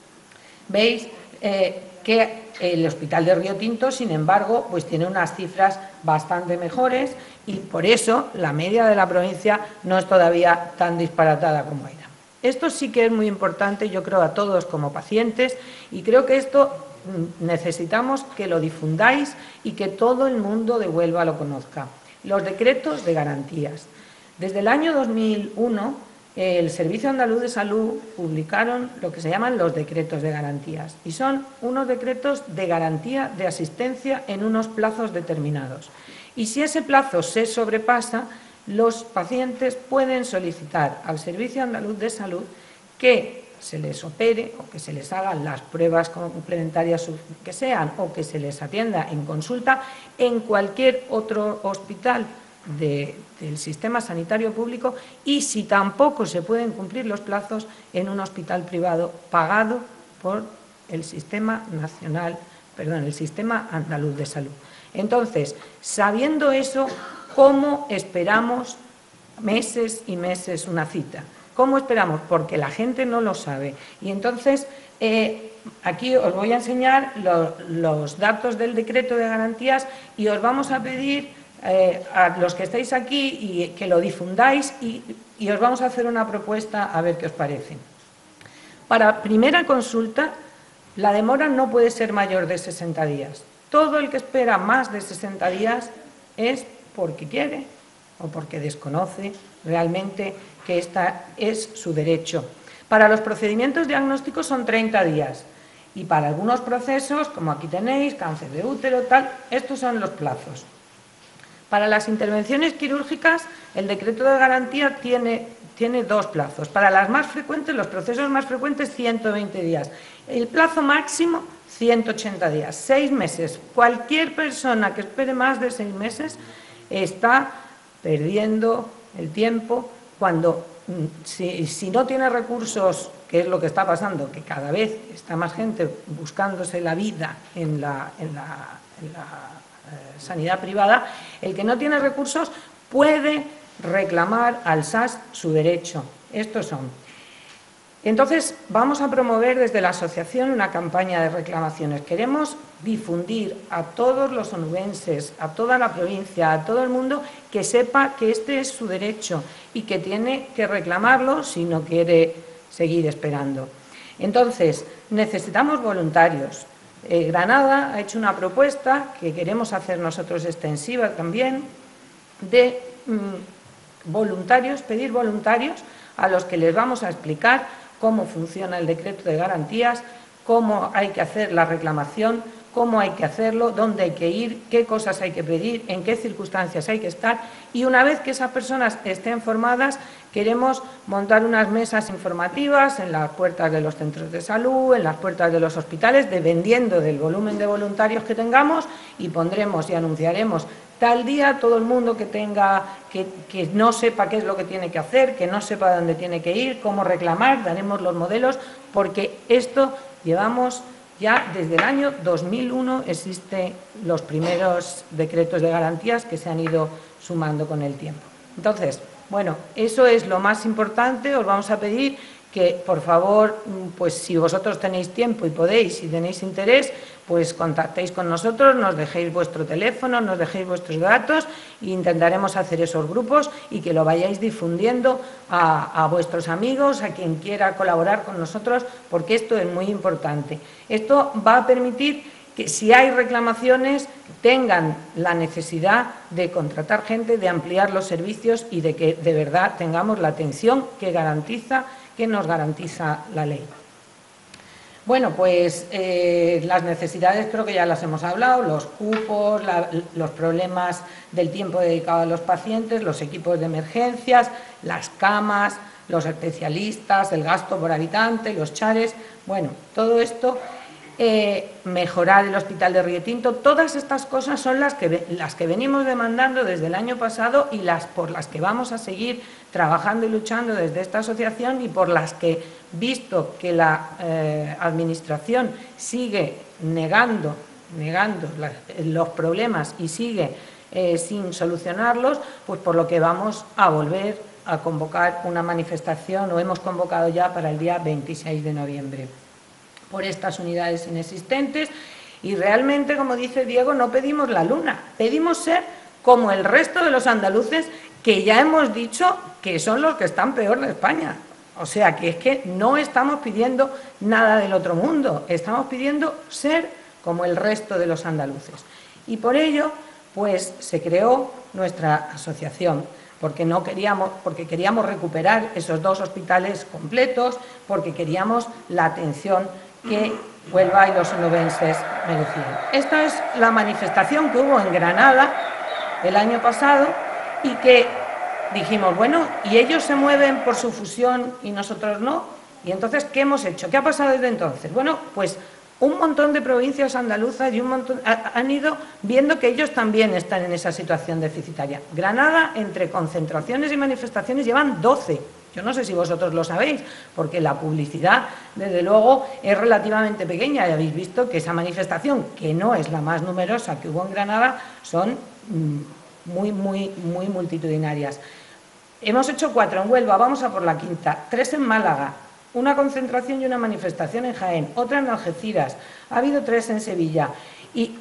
Veis eh, que el Hospital de Río Tinto, sin embargo, pues tiene unas cifras bastante mejores y por eso la media de la provincia no es todavía tan disparatada como era. Esto sí que es muy importante, yo creo, a todos como pacientes, y creo que esto necesitamos que lo difundáis y que todo el mundo de Huelva lo conozca. Los decretos de garantías. Desde el año dos mil uno, el Servicio Andaluz de Salud publicaron lo que se llaman los decretos de garantías, y son unos decretos de garantía de asistencia en unos plazos determinados. Y si ese plazo se sobrepasa, los pacientes pueden solicitar al Servicio Andaluz de Salud que se les opere o que se les hagan las pruebas complementarias que sean o que se les atienda en consulta en cualquier otro hospital de, del sistema sanitario público, y si tampoco se pueden cumplir los plazos, en un hospital privado pagado por el Sistema Nacional, perdón, el Sistema Andaluz de Salud. Entonces, sabiendo eso, ¿cómo esperamos meses y meses una cita? ¿Cómo esperamos? Porque la gente no lo sabe. Y entonces, eh, aquí os voy a enseñar lo, los datos del decreto de garantías y os vamos a pedir eh, a los que estáis aquí y que lo difundáis y, y os vamos a hacer una propuesta a ver qué os parece. Para primera consulta, la demora no puede ser mayor de sesenta días. Todo el que espera más de sesenta días es porque quiere o porque desconoce realmente que este es su derecho. Para los procedimientos diagnósticos son treinta días y para algunos procesos, como aquí tenéis, cáncer de útero, tal, estos son los plazos. Para las intervenciones quirúrgicas, el decreto de garantía tiene, tiene dos plazos. Para las más frecuentes, los procesos más frecuentes, ciento veinte días. El plazo máximo, ciento ochenta días, seis meses. Cualquier persona que espere más de seis meses está perdiendo el tiempo cuando, si, si no tiene recursos, que es lo que está pasando, que cada vez está más gente buscándose la vida en la, en la, en la eh, sanidad privada, el que no tiene recursos puede reclamar al S A S su derecho. Estos son. Entonces, vamos a promover desde la asociación una campaña de reclamaciones. Queremos difundir a todos los onubenses, a toda la provincia, a todo el mundo, que sepa que este es su derecho y que tiene que reclamarlo si no quiere seguir esperando. Entonces, necesitamos voluntarios. Eh, Granada ha hecho una propuesta que queremos hacer nosotros extensiva también, de mmm, voluntarios, pedir voluntarios a los que les vamos a explicar cómo funciona el decreto de garantías, cómo hay que hacer la reclamación, cómo hay que hacerlo, dónde hay que ir, qué cosas hay que pedir, en qué circunstancias hay que estar. Y una vez que esas personas estén formadas, queremos montar unas mesas informativas en las puertas de los centros de salud, en las puertas de los hospitales, dependiendo del volumen de voluntarios que tengamos, y pondremos y anunciaremos tal día todo el mundo que tenga, que, que no sepa qué es lo que tiene que hacer, que no sepa dónde tiene que ir, cómo reclamar, daremos los modelos, porque esto llevamos ya desde el año dos mil uno, existen los primeros decretos de garantías que se han ido sumando con el tiempo. Entonces, bueno, eso es lo más importante. Os vamos a pedir que, por favor, pues si vosotros tenéis tiempo y podéis, si tenéis interés, pues contactéis con nosotros, nos dejéis vuestro teléfono, nos dejéis vuestros datos e intentaremos hacer esos grupos y que lo vayáis difundiendo a, a vuestros amigos, a quien quiera colaborar con nosotros, porque esto es muy importante. Esto va a permitir que, si hay reclamaciones, tengan la necesidad de contratar gente, de ampliar los servicios y de que de verdad tengamos la atención que garantiza, que nos garantiza la ley. Bueno, pues eh, las necesidades creo que ya las hemos hablado, los cupos, la, los problemas del tiempo dedicado a los pacientes, los equipos de emergencias, las camas, los especialistas, el gasto por habitante, los chares, bueno, todo esto, eh, mejorar el hospital de Río Tinto, todas estas cosas son las que, las que venimos demandando desde el año pasado y las por las que vamos a seguir trabajando y luchando desde esta asociación y por las que, visto que la eh, Administración sigue negando, negando la, los problemas y sigue eh, sin solucionarlos, pues por lo que vamos a volver a convocar una manifestación, o hemos convocado ya para el día veintiséis de noviembre, por estas unidades inexistentes. Y realmente, como dice Diego, no pedimos la luna, pedimos ser como el resto de los andaluces, que ya hemos dicho que son los que están peor de España. O sea, que es que no estamos pidiendo nada del otro mundo, estamos pidiendo ser como el resto de los andaluces. Y por ello, pues se creó nuestra asociación, porque no queríamos, porque queríamos recuperar esos dos hospitales completos, porque queríamos la atención que Huelva y los onubenses merecían. Esta es la manifestación que hubo en Granada el año pasado y que dijimos, bueno, ¿y ellos se mueven por su fusión y nosotros no? Y entonces, ¿qué hemos hecho? ¿Qué ha pasado desde entonces? Bueno, pues un montón de provincias andaluzas y un montón han ido viendo que ellos también están en esa situación deficitaria. Granada, entre concentraciones y manifestaciones, llevan doce. Yo no sé si vosotros lo sabéis, porque la publicidad, desde luego, es relativamente pequeña. Ya habéis visto que esa manifestación, que no es la más numerosa que hubo en Granada, son muy, muy, muy multitudinarias. Hemos hecho cuatro en Huelva, vamos a por la quinta, tres en Málaga, una concentración y una manifestación en Jaén, otra en Algeciras, ha habido tres en Sevilla. Y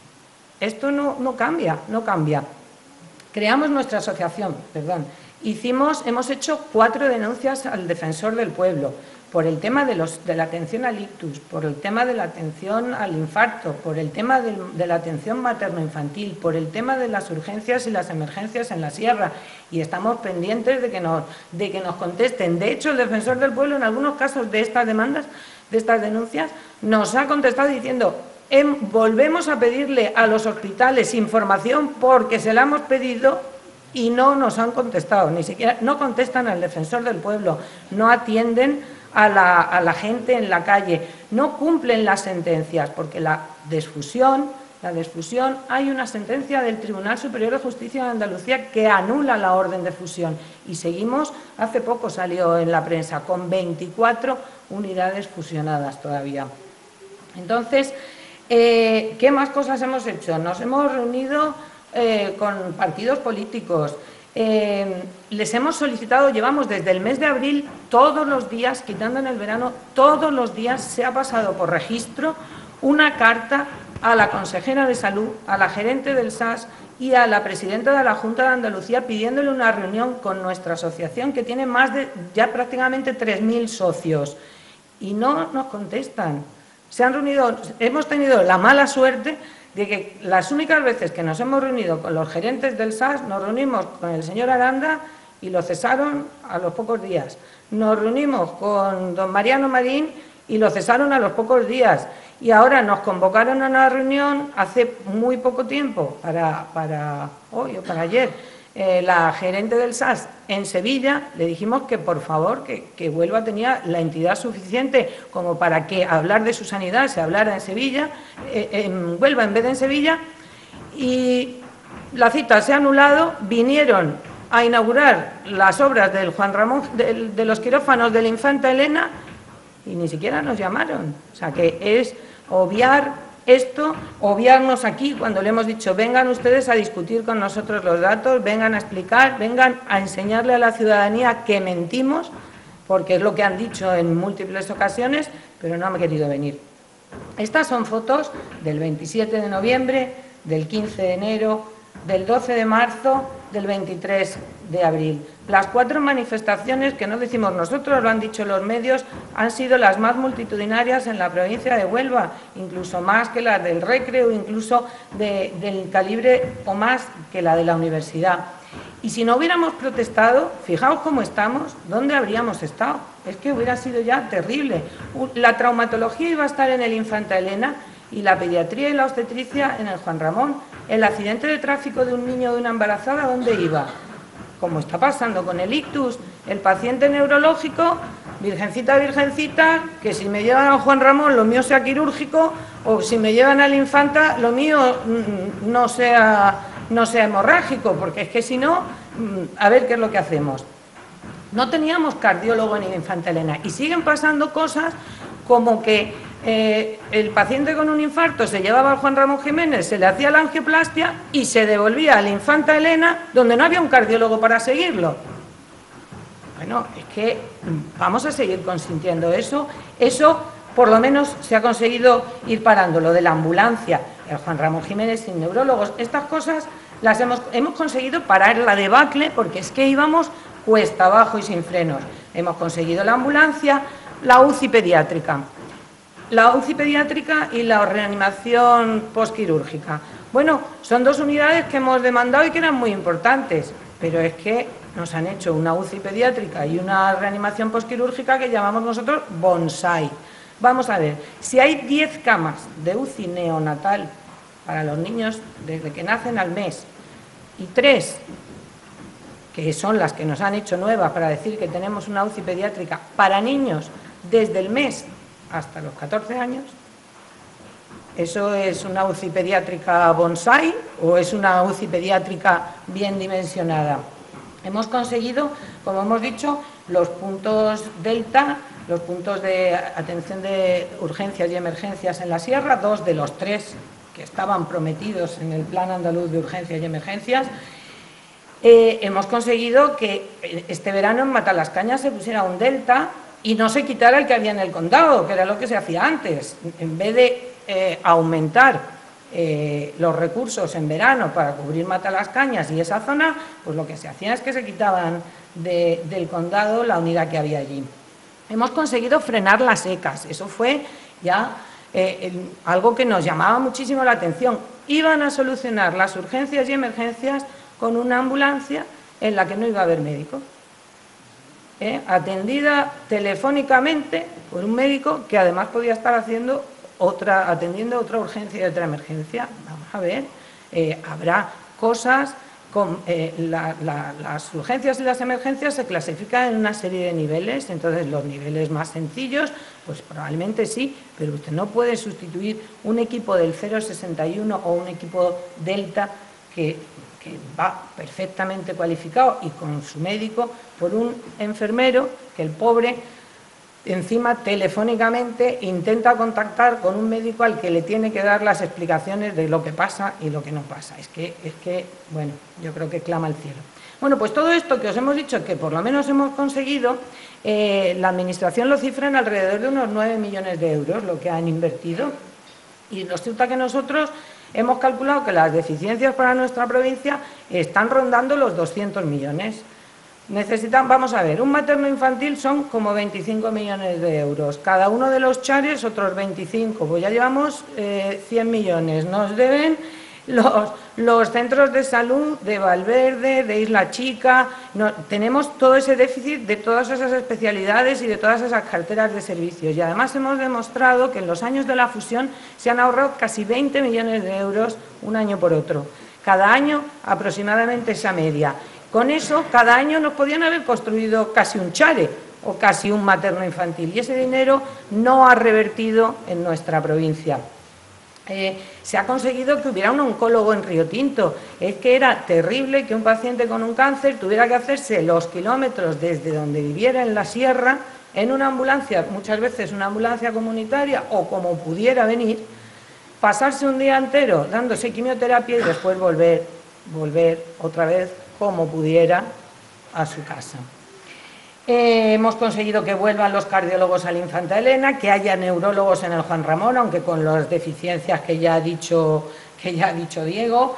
esto no, no cambia, no cambia. Creamos nuestra asociación, perdón. Hicimos, hemos hecho cuatro denuncias al Defensor del Pueblo por el tema de, los, de la atención al ictus, por el tema de la atención al infarto, por el tema de, de la atención materno-infantil, por el tema de las urgencias y las emergencias en la sierra, y estamos pendientes de que nos, de que nos contesten. De hecho, el Defensor del Pueblo, en algunos casos de estas demandas, de estas denuncias, nos ha contestado diciendo: em, volvemos a pedirle a los hospitales información porque se la hemos pedido y no nos han contestado, ni siquiera, no contestan al Defensor del Pueblo, no atienden a la, a la gente en la calle, no cumplen las sentencias, porque la desfusión, la desfusión, hay una sentencia del Tribunal Superior de Justicia de Andalucía que anula la orden de fusión y seguimos, hace poco salió en la prensa, con veinticuatro unidades fusionadas todavía. Entonces, eh, ¿qué más cosas hemos hecho? Nos hemos reunido Eh, con partidos políticos, eh, les hemos solicitado, llevamos desde el mes de abril todos los días, quitando en el verano, todos los días se ha pasado por registro una carta a la consejera de Salud, a la gerente del S A S y a la presidenta de la Junta de Andalucía pidiéndole una reunión con nuestra asociación, que tiene más de ya prácticamente tres mil socios, y no nos contestan. Se han reunido, hemos tenido la mala suerte de que las únicas veces que nos hemos reunido con los gerentes del S A S, nos reunimos con el señor Aranda y lo cesaron a los pocos días. Nos reunimos con don Mariano Marín y lo cesaron a los pocos días. Y ahora nos convocaron a una reunión hace muy poco tiempo, para, para hoy o para ayer, eh, la gerente del S A S en Sevilla. Le dijimos que por favor, que, que Huelva tenía la entidad suficiente como para que hablar de su sanidad se hablara en Sevilla, eh, en Huelva en vez de en Sevilla, y la cita se ha anulado. Vinieron a inaugurar las obras del Juan Ramón, de, de los quirófanos de la Infanta Elena, y ni siquiera nos llamaron. O sea, que es obviar esto, obviarnos aquí cuando le hemos dicho: vengan ustedes a discutir con nosotros los datos, vengan a explicar, vengan a enseñarle a la ciudadanía que mentimos, porque es lo que han dicho en múltiples ocasiones, pero no han querido venir. Estas son fotos del veintisiete de noviembre, del quince de enero, del doce de marzo, del veintitrés de abril. Las cuatro manifestaciones, que no decimos nosotros, lo han dicho los medios, han sido las más multitudinarias en la provincia de Huelva, incluso más que las del Recreo, incluso de, del calibre o más que la de la universidad. Y si no hubiéramos protestado, fijaos cómo estamos, ¿dónde habríamos estado? Es que hubiera sido ya terrible. La traumatología iba a estar en el Infanta Elena y la pediatría y la obstetricia en el Juan Ramón. El accidente de tráfico de un niño o de una embarazada, ¿dónde iba? Como está pasando con el ictus, el paciente neurológico, virgencita, virgencita, que si me llevan al Juan Ramón lo mío sea quirúrgico, o si me llevan al Infanta lo mío no sea, no sea hemorrágico, porque es que si no, a ver qué es lo que hacemos. No teníamos cardiólogo en el Infanta Elena y siguen pasando cosas como que eh, el paciente con un infarto se llevaba al Juan Ramón Jiménez, se le hacía la angioplastia y se devolvía al Infanta Elena, donde no había un cardiólogo para seguirlo. Bueno, es que vamos a seguir consintiendo eso. Eso, por lo menos, se ha conseguido ir parando. Lo de la ambulancia, el Juan Ramón Jiménez sin neurólogos, estas cosas las hemos, hemos conseguido parar la debacle, porque es que íbamos cuesta abajo y sin frenos. Hemos conseguido la ambulancia, la U C I pediátrica. La U C I pediátrica y la reanimación postquirúrgica. Bueno, son dos unidades que hemos demandado y que eran muy importantes, pero es que nos han hecho una U C I pediátrica y una reanimación postquirúrgica que llamamos nosotros bonsai. Vamos a ver, si hay diez camas de U C I neonatal para los niños desde que nacen al mes y tres, que son las que nos han hecho nuevas para decir que tenemos una U C I pediátrica para niños desde el mes hasta los catorce años, ¿eso es una U C I pediátrica bonsai o es una U C I pediátrica bien dimensionada? Hemos conseguido, como hemos dicho, los puntos delta, los puntos de atención de urgencias y emergencias en la sierra, dos de los tres que estaban prometidos en el Plan Andaluz de Urgencias y Emergencias. Eh, hemos conseguido que este verano en Matalascañas se pusiera un delta y no se quitara el que había en el condado, que era lo que se hacía antes. En vez de eh, aumentar eh, los recursos en verano para cubrir Matalascañas y esa zona, pues lo que se hacía es que se quitaban de, del condado la unidad que había allí. Hemos conseguido frenar las secas, eso fue ya eh, el, algo que nos llamaba muchísimo la atención. Iban a solucionar las urgencias y emergencias con una ambulancia en la que no iba a haber médico. ¿Eh? Atendida telefónicamente por un médico que además podía estar haciendo otra, atendiendo otra urgencia y otra emergencia. Vamos a ver, eh, habrá cosas, con, eh, la, la, las urgencias y las emergencias se clasifican en una serie de niveles, entonces los niveles más sencillos, pues probablemente sí, pero usted no puede sustituir un equipo del cero sesenta y uno o un equipo delta que que va perfectamente cualificado y con su médico, por un enfermero que el pobre, encima telefónicamente, intenta contactar con un médico al que le tiene que dar las explicaciones de lo que pasa y lo que no pasa. Es que, es que bueno, yo creo que clama al cielo. Bueno, pues todo esto que os hemos dicho que por lo menos hemos conseguido, eh, la Administración lo cifra en alrededor de unos nueve millones de euros, lo que han invertido, y resulta que nosotros hemos calculado que las deficiencias para nuestra provincia están rondando los doscientos millones. Necesitan, vamos a ver, un materno infantil son como veinticinco millones de euros. Cada uno de los chares otros veinticinco. Pues ya llevamos eh, cien millones. Nos deben los, los centros de salud de Valverde, de Isla Chica. No, tenemos todo ese déficit de todas esas especialidades y de todas esas carteras de servicios. Y además hemos demostrado que en los años de la fusión se han ahorrado casi veinte millones de euros un año por otro. Cada año aproximadamente esa media. Con eso, cada año nos podían haber construido casi un chare o casi un materno infantil. Y ese dinero no ha revertido en nuestra provincia. Eh, se ha conseguido que hubiera un oncólogo en Río Tinto. Es que era terrible que un paciente con un cáncer tuviera que hacerse los kilómetros desde donde viviera en la sierra, en una ambulancia, muchas veces una ambulancia comunitaria o como pudiera venir, pasarse un día entero dándose quimioterapia y después volver, volver otra vez como pudiera a su casa. Eh, hemos conseguido que vuelvan los cardiólogos al Infanta Elena, que haya neurólogos en el Juan Ramón, aunque con las deficiencias que ya ha dicho, que ya ha dicho Diego.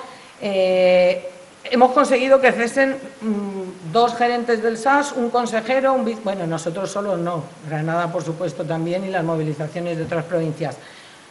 Eh, hemos conseguido que cesen mmm, dos gerentes del S A S, un consejero, un vice... Bueno, nosotros solos no, Granada por supuesto también y las movilizaciones de otras provincias.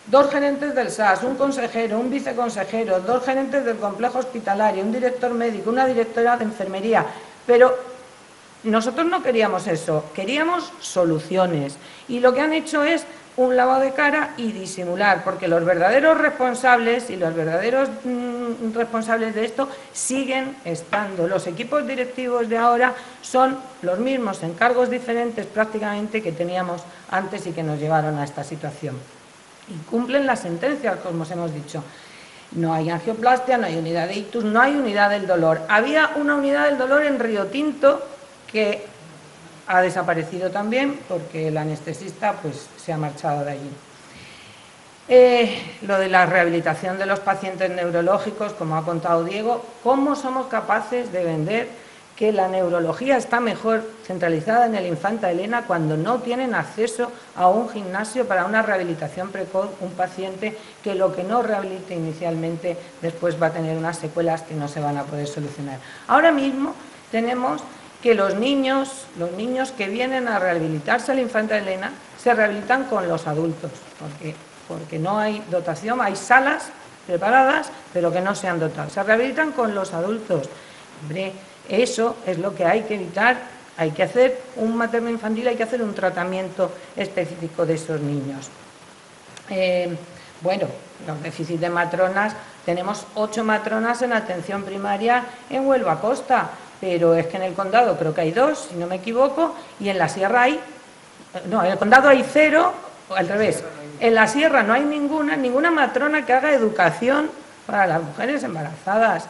dos gerentes del S A S, un consejero, un viceconsejero, dos gerentes del complejo hospitalario, un director médico, una directora de enfermería, pero nosotros no queríamos eso, queríamos soluciones, y lo que han hecho es un lavado de cara y disimular, porque los verdaderos responsables y los verdaderos mmm, responsables de esto siguen estando. Los equipos directivos de ahora son los mismos, en cargos diferentes prácticamente que teníamos antes y que nos llevaron a esta situación. Y cumplen las sentencias, como os hemos dicho. No hay angioplastia, no hay unidad de ictus, no hay unidad del dolor. Había una unidad del dolor en Río Tinto que ha desaparecido también porque el anestesista pues, se ha marchado de allí. Eh, lo de la rehabilitación de los pacientes neurológicos, como ha contado Diego, ¿cómo somos capaces de vender que la neurología está mejor centralizada en el Infanta Elena cuando no tienen acceso a un gimnasio para una rehabilitación precoz, un paciente que lo que no rehabilite inicialmente después va a tener unas secuelas que no se van a poder solucionar? Ahora mismo tenemos que los niños, los niños que vienen a rehabilitarse al Infanta Elena se rehabilitan con los adultos, porque, porque no hay dotación, hay salas preparadas, pero que no se han dotado. Se rehabilitan con los adultos. Hombre, eso es lo que hay que evitar. Hay que hacer un materno infantil, hay que hacer un tratamiento específico de esos niños. Eh, bueno, los déficits de matronas, tenemos ocho matronas en atención primaria en Huelva Costa, pero es que en el condado creo que hay dos, si no me equivoco, y en la sierra hay, no, en el condado hay cero, o al revés, en la sierra no hay ninguna, ninguna matrona que haga educación para las mujeres embarazadas.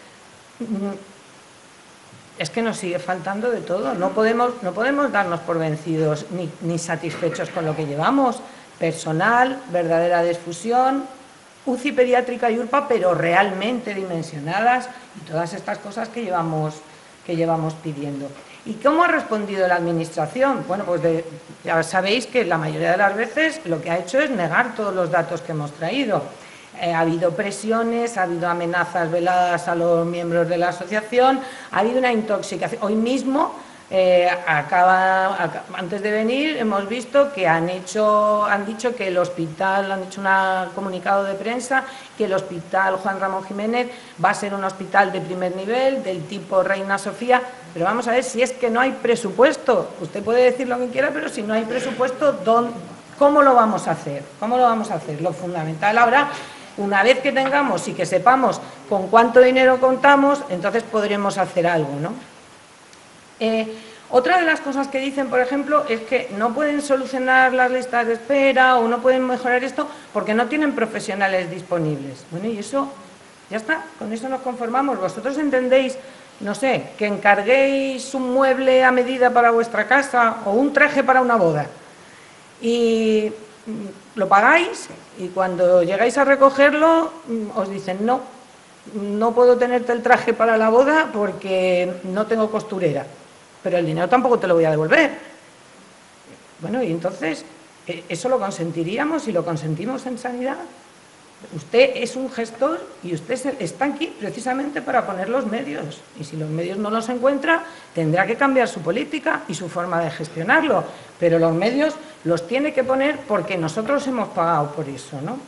Es que nos sigue faltando de todo, no podemos, no podemos darnos por vencidos ni, ni satisfechos con lo que llevamos. Personal, verdadera desfusión, U C I pediátrica y U R P A, pero realmente dimensionadas, y todas estas cosas que llevamos, que llevamos pidiendo. ¿Y cómo ha respondido la Administración? Bueno, pues de, ya sabéis que la mayoría de las veces lo que ha hecho es negar todos los datos que hemos traído. Eh, ha habido presiones, ha habido amenazas veladas a los miembros de la asociación, ha habido una intoxicación. Hoy mismo, eh, acaba, acaba, antes de venir, hemos visto que han, hecho, han dicho que el hospital, han hecho un comunicado de prensa, que el hospital Juan Ramón Jiménez va a ser un hospital de primer nivel, del tipo Reina Sofía, pero vamos a ver si es que no hay presupuesto. Usted puede decir lo que quiera, pero si no hay presupuesto, ¿dónde, ¿cómo lo vamos a hacer? ¿Cómo lo vamos a hacer? Lo fundamental ahora, una vez que tengamos y que sepamos con cuánto dinero contamos, entonces podremos hacer algo, ¿no? Eh, otra de las cosas que dicen, por ejemplo, es que no pueden solucionar las listas de espera o no pueden mejorar esto porque no tienen profesionales disponibles. Bueno, y eso, ya está, con eso nos conformamos. Vosotros entendéis, no sé, que encarguéis un mueble a medida para vuestra casa o un traje para una boda y lo pagáis y cuando llegáis a recogerlo os dicen no, no puedo tenerte el traje para la boda porque no tengo costurera, pero el dinero tampoco te lo voy a devolver. Bueno, y entonces, ¿eso lo consentiríamos si lo consentimos en sanidad? Usted es un gestor y usted está aquí precisamente para poner los medios. Y si los medios no los encuentra, tendrá que cambiar su política y su forma de gestionarlo. Pero los medios los tiene que poner porque nosotros hemos pagado por eso, ¿no?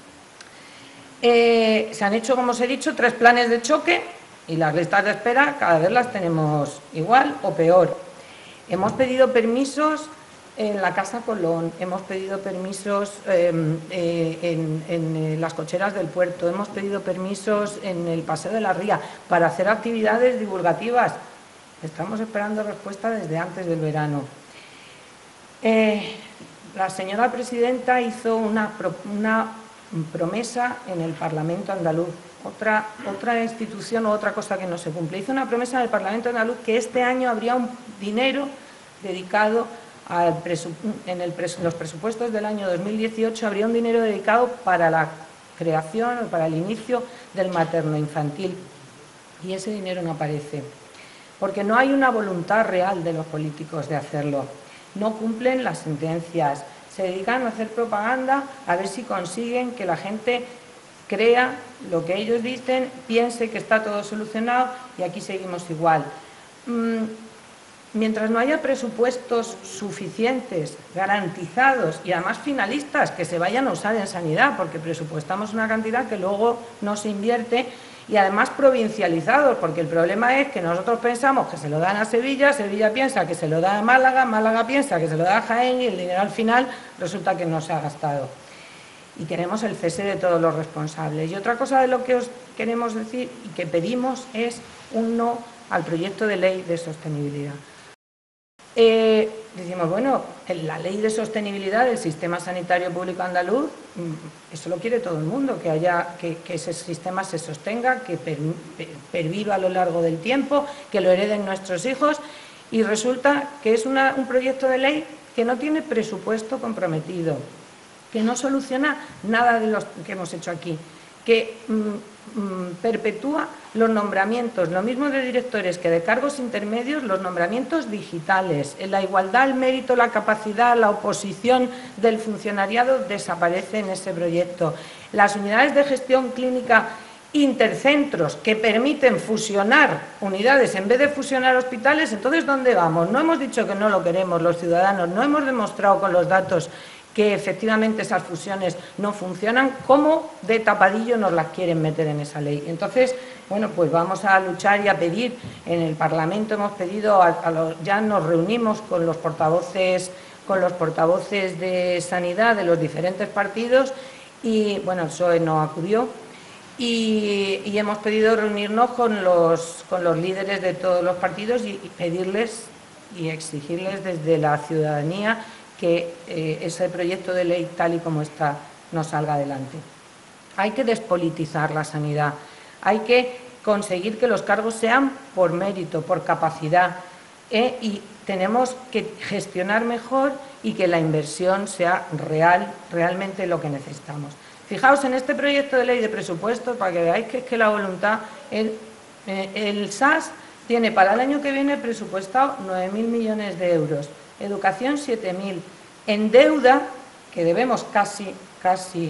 Eh, se han hecho, como os he dicho, tres planes de choque y las listas de espera cada vez las tenemos igual o peor. Hemos pedido permisos en la Casa Colón, hemos pedido permisos eh, eh, en, en las cocheras del puerto, hemos pedido permisos en el Paseo de la Ría para hacer actividades divulgativas. Estamos esperando respuesta desde antes del verano. Eh, la señora presidenta hizo una, una promesa en el Parlamento andaluz, otra, otra institución o otra cosa que no se cumple. Hizo una promesa en el Parlamento andaluz que este año habría un dinero dedicado Al en el pres los presupuestos del año dos mil dieciocho habría un dinero dedicado para la creación, para el inicio del materno infantil, y ese dinero no aparece, porque no hay una voluntad real de los políticos de hacerlo, no cumplen las sentencias, se dedican a hacer propaganda a ver si consiguen que la gente crea lo que ellos dicen, piense que está todo solucionado y aquí seguimos igual. Mm, mientras no haya presupuestos suficientes, garantizados y además finalistas que se vayan a usar en sanidad, porque presupuestamos una cantidad que luego no se invierte, y además provincializados, porque el problema es que nosotros pensamos que se lo dan a Sevilla, Sevilla piensa que se lo da a Málaga, Málaga piensa que se lo da a Jaén y el dinero al final resulta que no se ha gastado. Y queremos el cese de todos los responsables. Y otra cosa de lo que os queremos decir y que pedimos es un no al proyecto de ley de sostenibilidad. Eh, decimos, bueno, la ley de sostenibilidad del sistema sanitario público andaluz, eso lo quiere todo el mundo, que, haya, que, que ese sistema se sostenga, que per, per, perviva a lo largo del tiempo, que lo hereden nuestros hijos, y resulta que es una, un proyecto de ley que no tiene presupuesto comprometido, que no soluciona nada de lo que hemos hecho aquí, que mm, mm, perpetúa los nombramientos, lo mismo de directores que de cargos intermedios, los nombramientos digitales, la igualdad, el mérito, la capacidad, la oposición del funcionariado desaparece en ese proyecto. Las unidades de gestión clínica intercentros que permiten fusionar unidades en vez de fusionar hospitales, entonces ¿dónde vamos? No hemos dicho que no lo queremos los ciudadanos, no hemos demostrado con los datos que efectivamente esas fusiones no funcionan, ¿cómo de tapadillo nos las quieren meter en esa ley? Entonces, bueno, pues vamos a luchar y a pedir, en el Parlamento hemos pedido, a, a los, ya nos reunimos con los portavoces, con los portavoces de Sanidad de los diferentes partidos y, bueno, el P S O E no acudió, y, y hemos pedido reunirnos con los, con los líderes de todos los partidos y, y pedirles y exigirles desde la ciudadanía que eh, ese proyecto de ley tal y como está no salga adelante. Hay que despolitizar la sanidad, hay que conseguir que los cargos sean por mérito, por capacidad eh, y tenemos que gestionar mejor y que la inversión sea real, realmente lo que necesitamos. Fijaos en este proyecto de ley de presupuestos para que veáis que es que la voluntad, el, eh, el S A S tiene para el año que viene presupuestado nueve mil millones de euros. Educación siete mil. En deuda, que debemos casi, casi,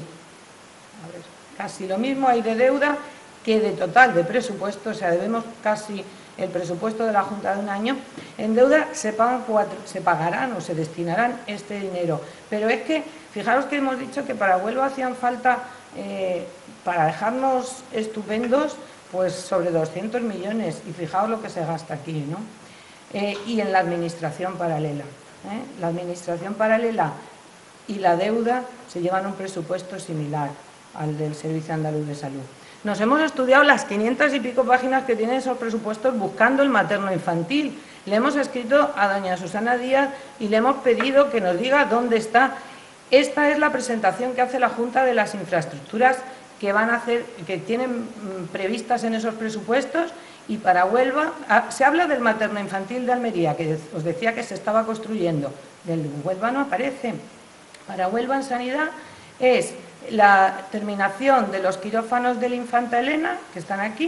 a ver, casi lo mismo hay de deuda que de total de presupuesto, o sea, debemos casi el presupuesto de la Junta de un año. En deuda se, pagan cuatro, se pagarán o se destinarán este dinero. Pero es que, fijaros que hemos dicho que para Huelva hacían falta, eh, para dejarnos estupendos, pues sobre doscientos millones. Y fijaos lo que se gasta aquí, ¿no? Eh, y en la administración paralela. ¿eh? La administración paralela y la deuda se llevan un presupuesto similar al del Servicio Andaluz de Salud. Nos hemos estudiado las quinientas y pico páginas que tienen esos presupuestos buscando el materno-infantil. Le hemos escrito a doña Susana Díaz y le hemos pedido que nos diga dónde está. Esta es la presentación que hace la Junta de las infraestructuras que van a hacer, que tienen previstas en esos presupuestos. Y para Huelva, se habla del materno-infantil de Almería, que os decía que se estaba construyendo. Del Huelva no aparece. Para Huelva en sanidad es la terminación de los quirófanos de la Infanta Elena, que están aquí,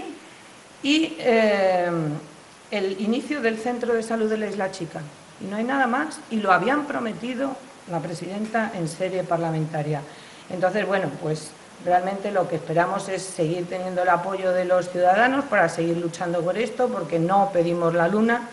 y eh, el inicio del Centro de Salud de la Isla Chica. Y no hay nada más. Y lo habían prometido la presidenta en sede parlamentaria. Entonces, bueno, pues realmente lo que esperamos es seguir teniendo el apoyo de los ciudadanos para seguir luchando por esto, porque no pedimos la luna.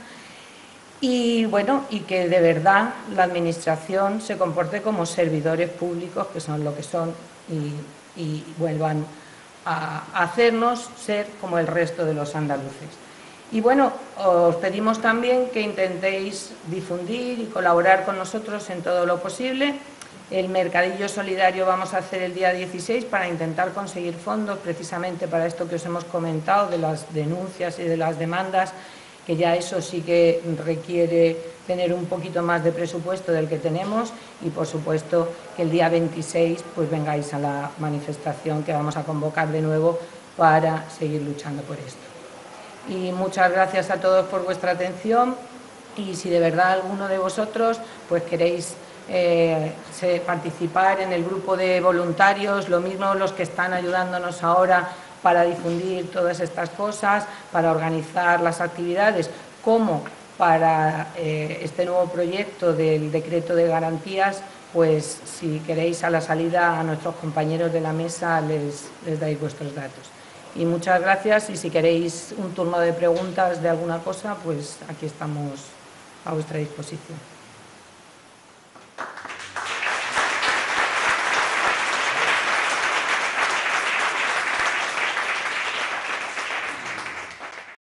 Y bueno, y que de verdad la Administración se comporte como servidores públicos, que son lo que son, y, y vuelvan a hacernos ser como el resto de los andaluces. Y bueno, os pedimos también que intentéis difundir y colaborar con nosotros en todo lo posible. El mercadillo solidario vamos a hacer el día dieciséis para intentar conseguir fondos precisamente para esto que os hemos comentado, de las denuncias y de las demandas, que ya eso sí que requiere tener un poquito más de presupuesto del que tenemos y, por supuesto, que el día veintiséis pues vengáis a la manifestación que vamos a convocar de nuevo para seguir luchando por esto. Y muchas gracias a todos por vuestra atención y si de verdad alguno de vosotros pues queréis eh, participar en el grupo de voluntarios, lo mismo los que están ayudándonos ahora para difundir todas estas cosas, para organizar las actividades, como para eh, este nuevo proyecto del decreto de garantías, pues si queréis a la salida a nuestros compañeros de la mesa les, les dais vuestros datos. Y muchas gracias y si queréis un turno de preguntas de alguna cosa, pues aquí estamos a vuestra disposición.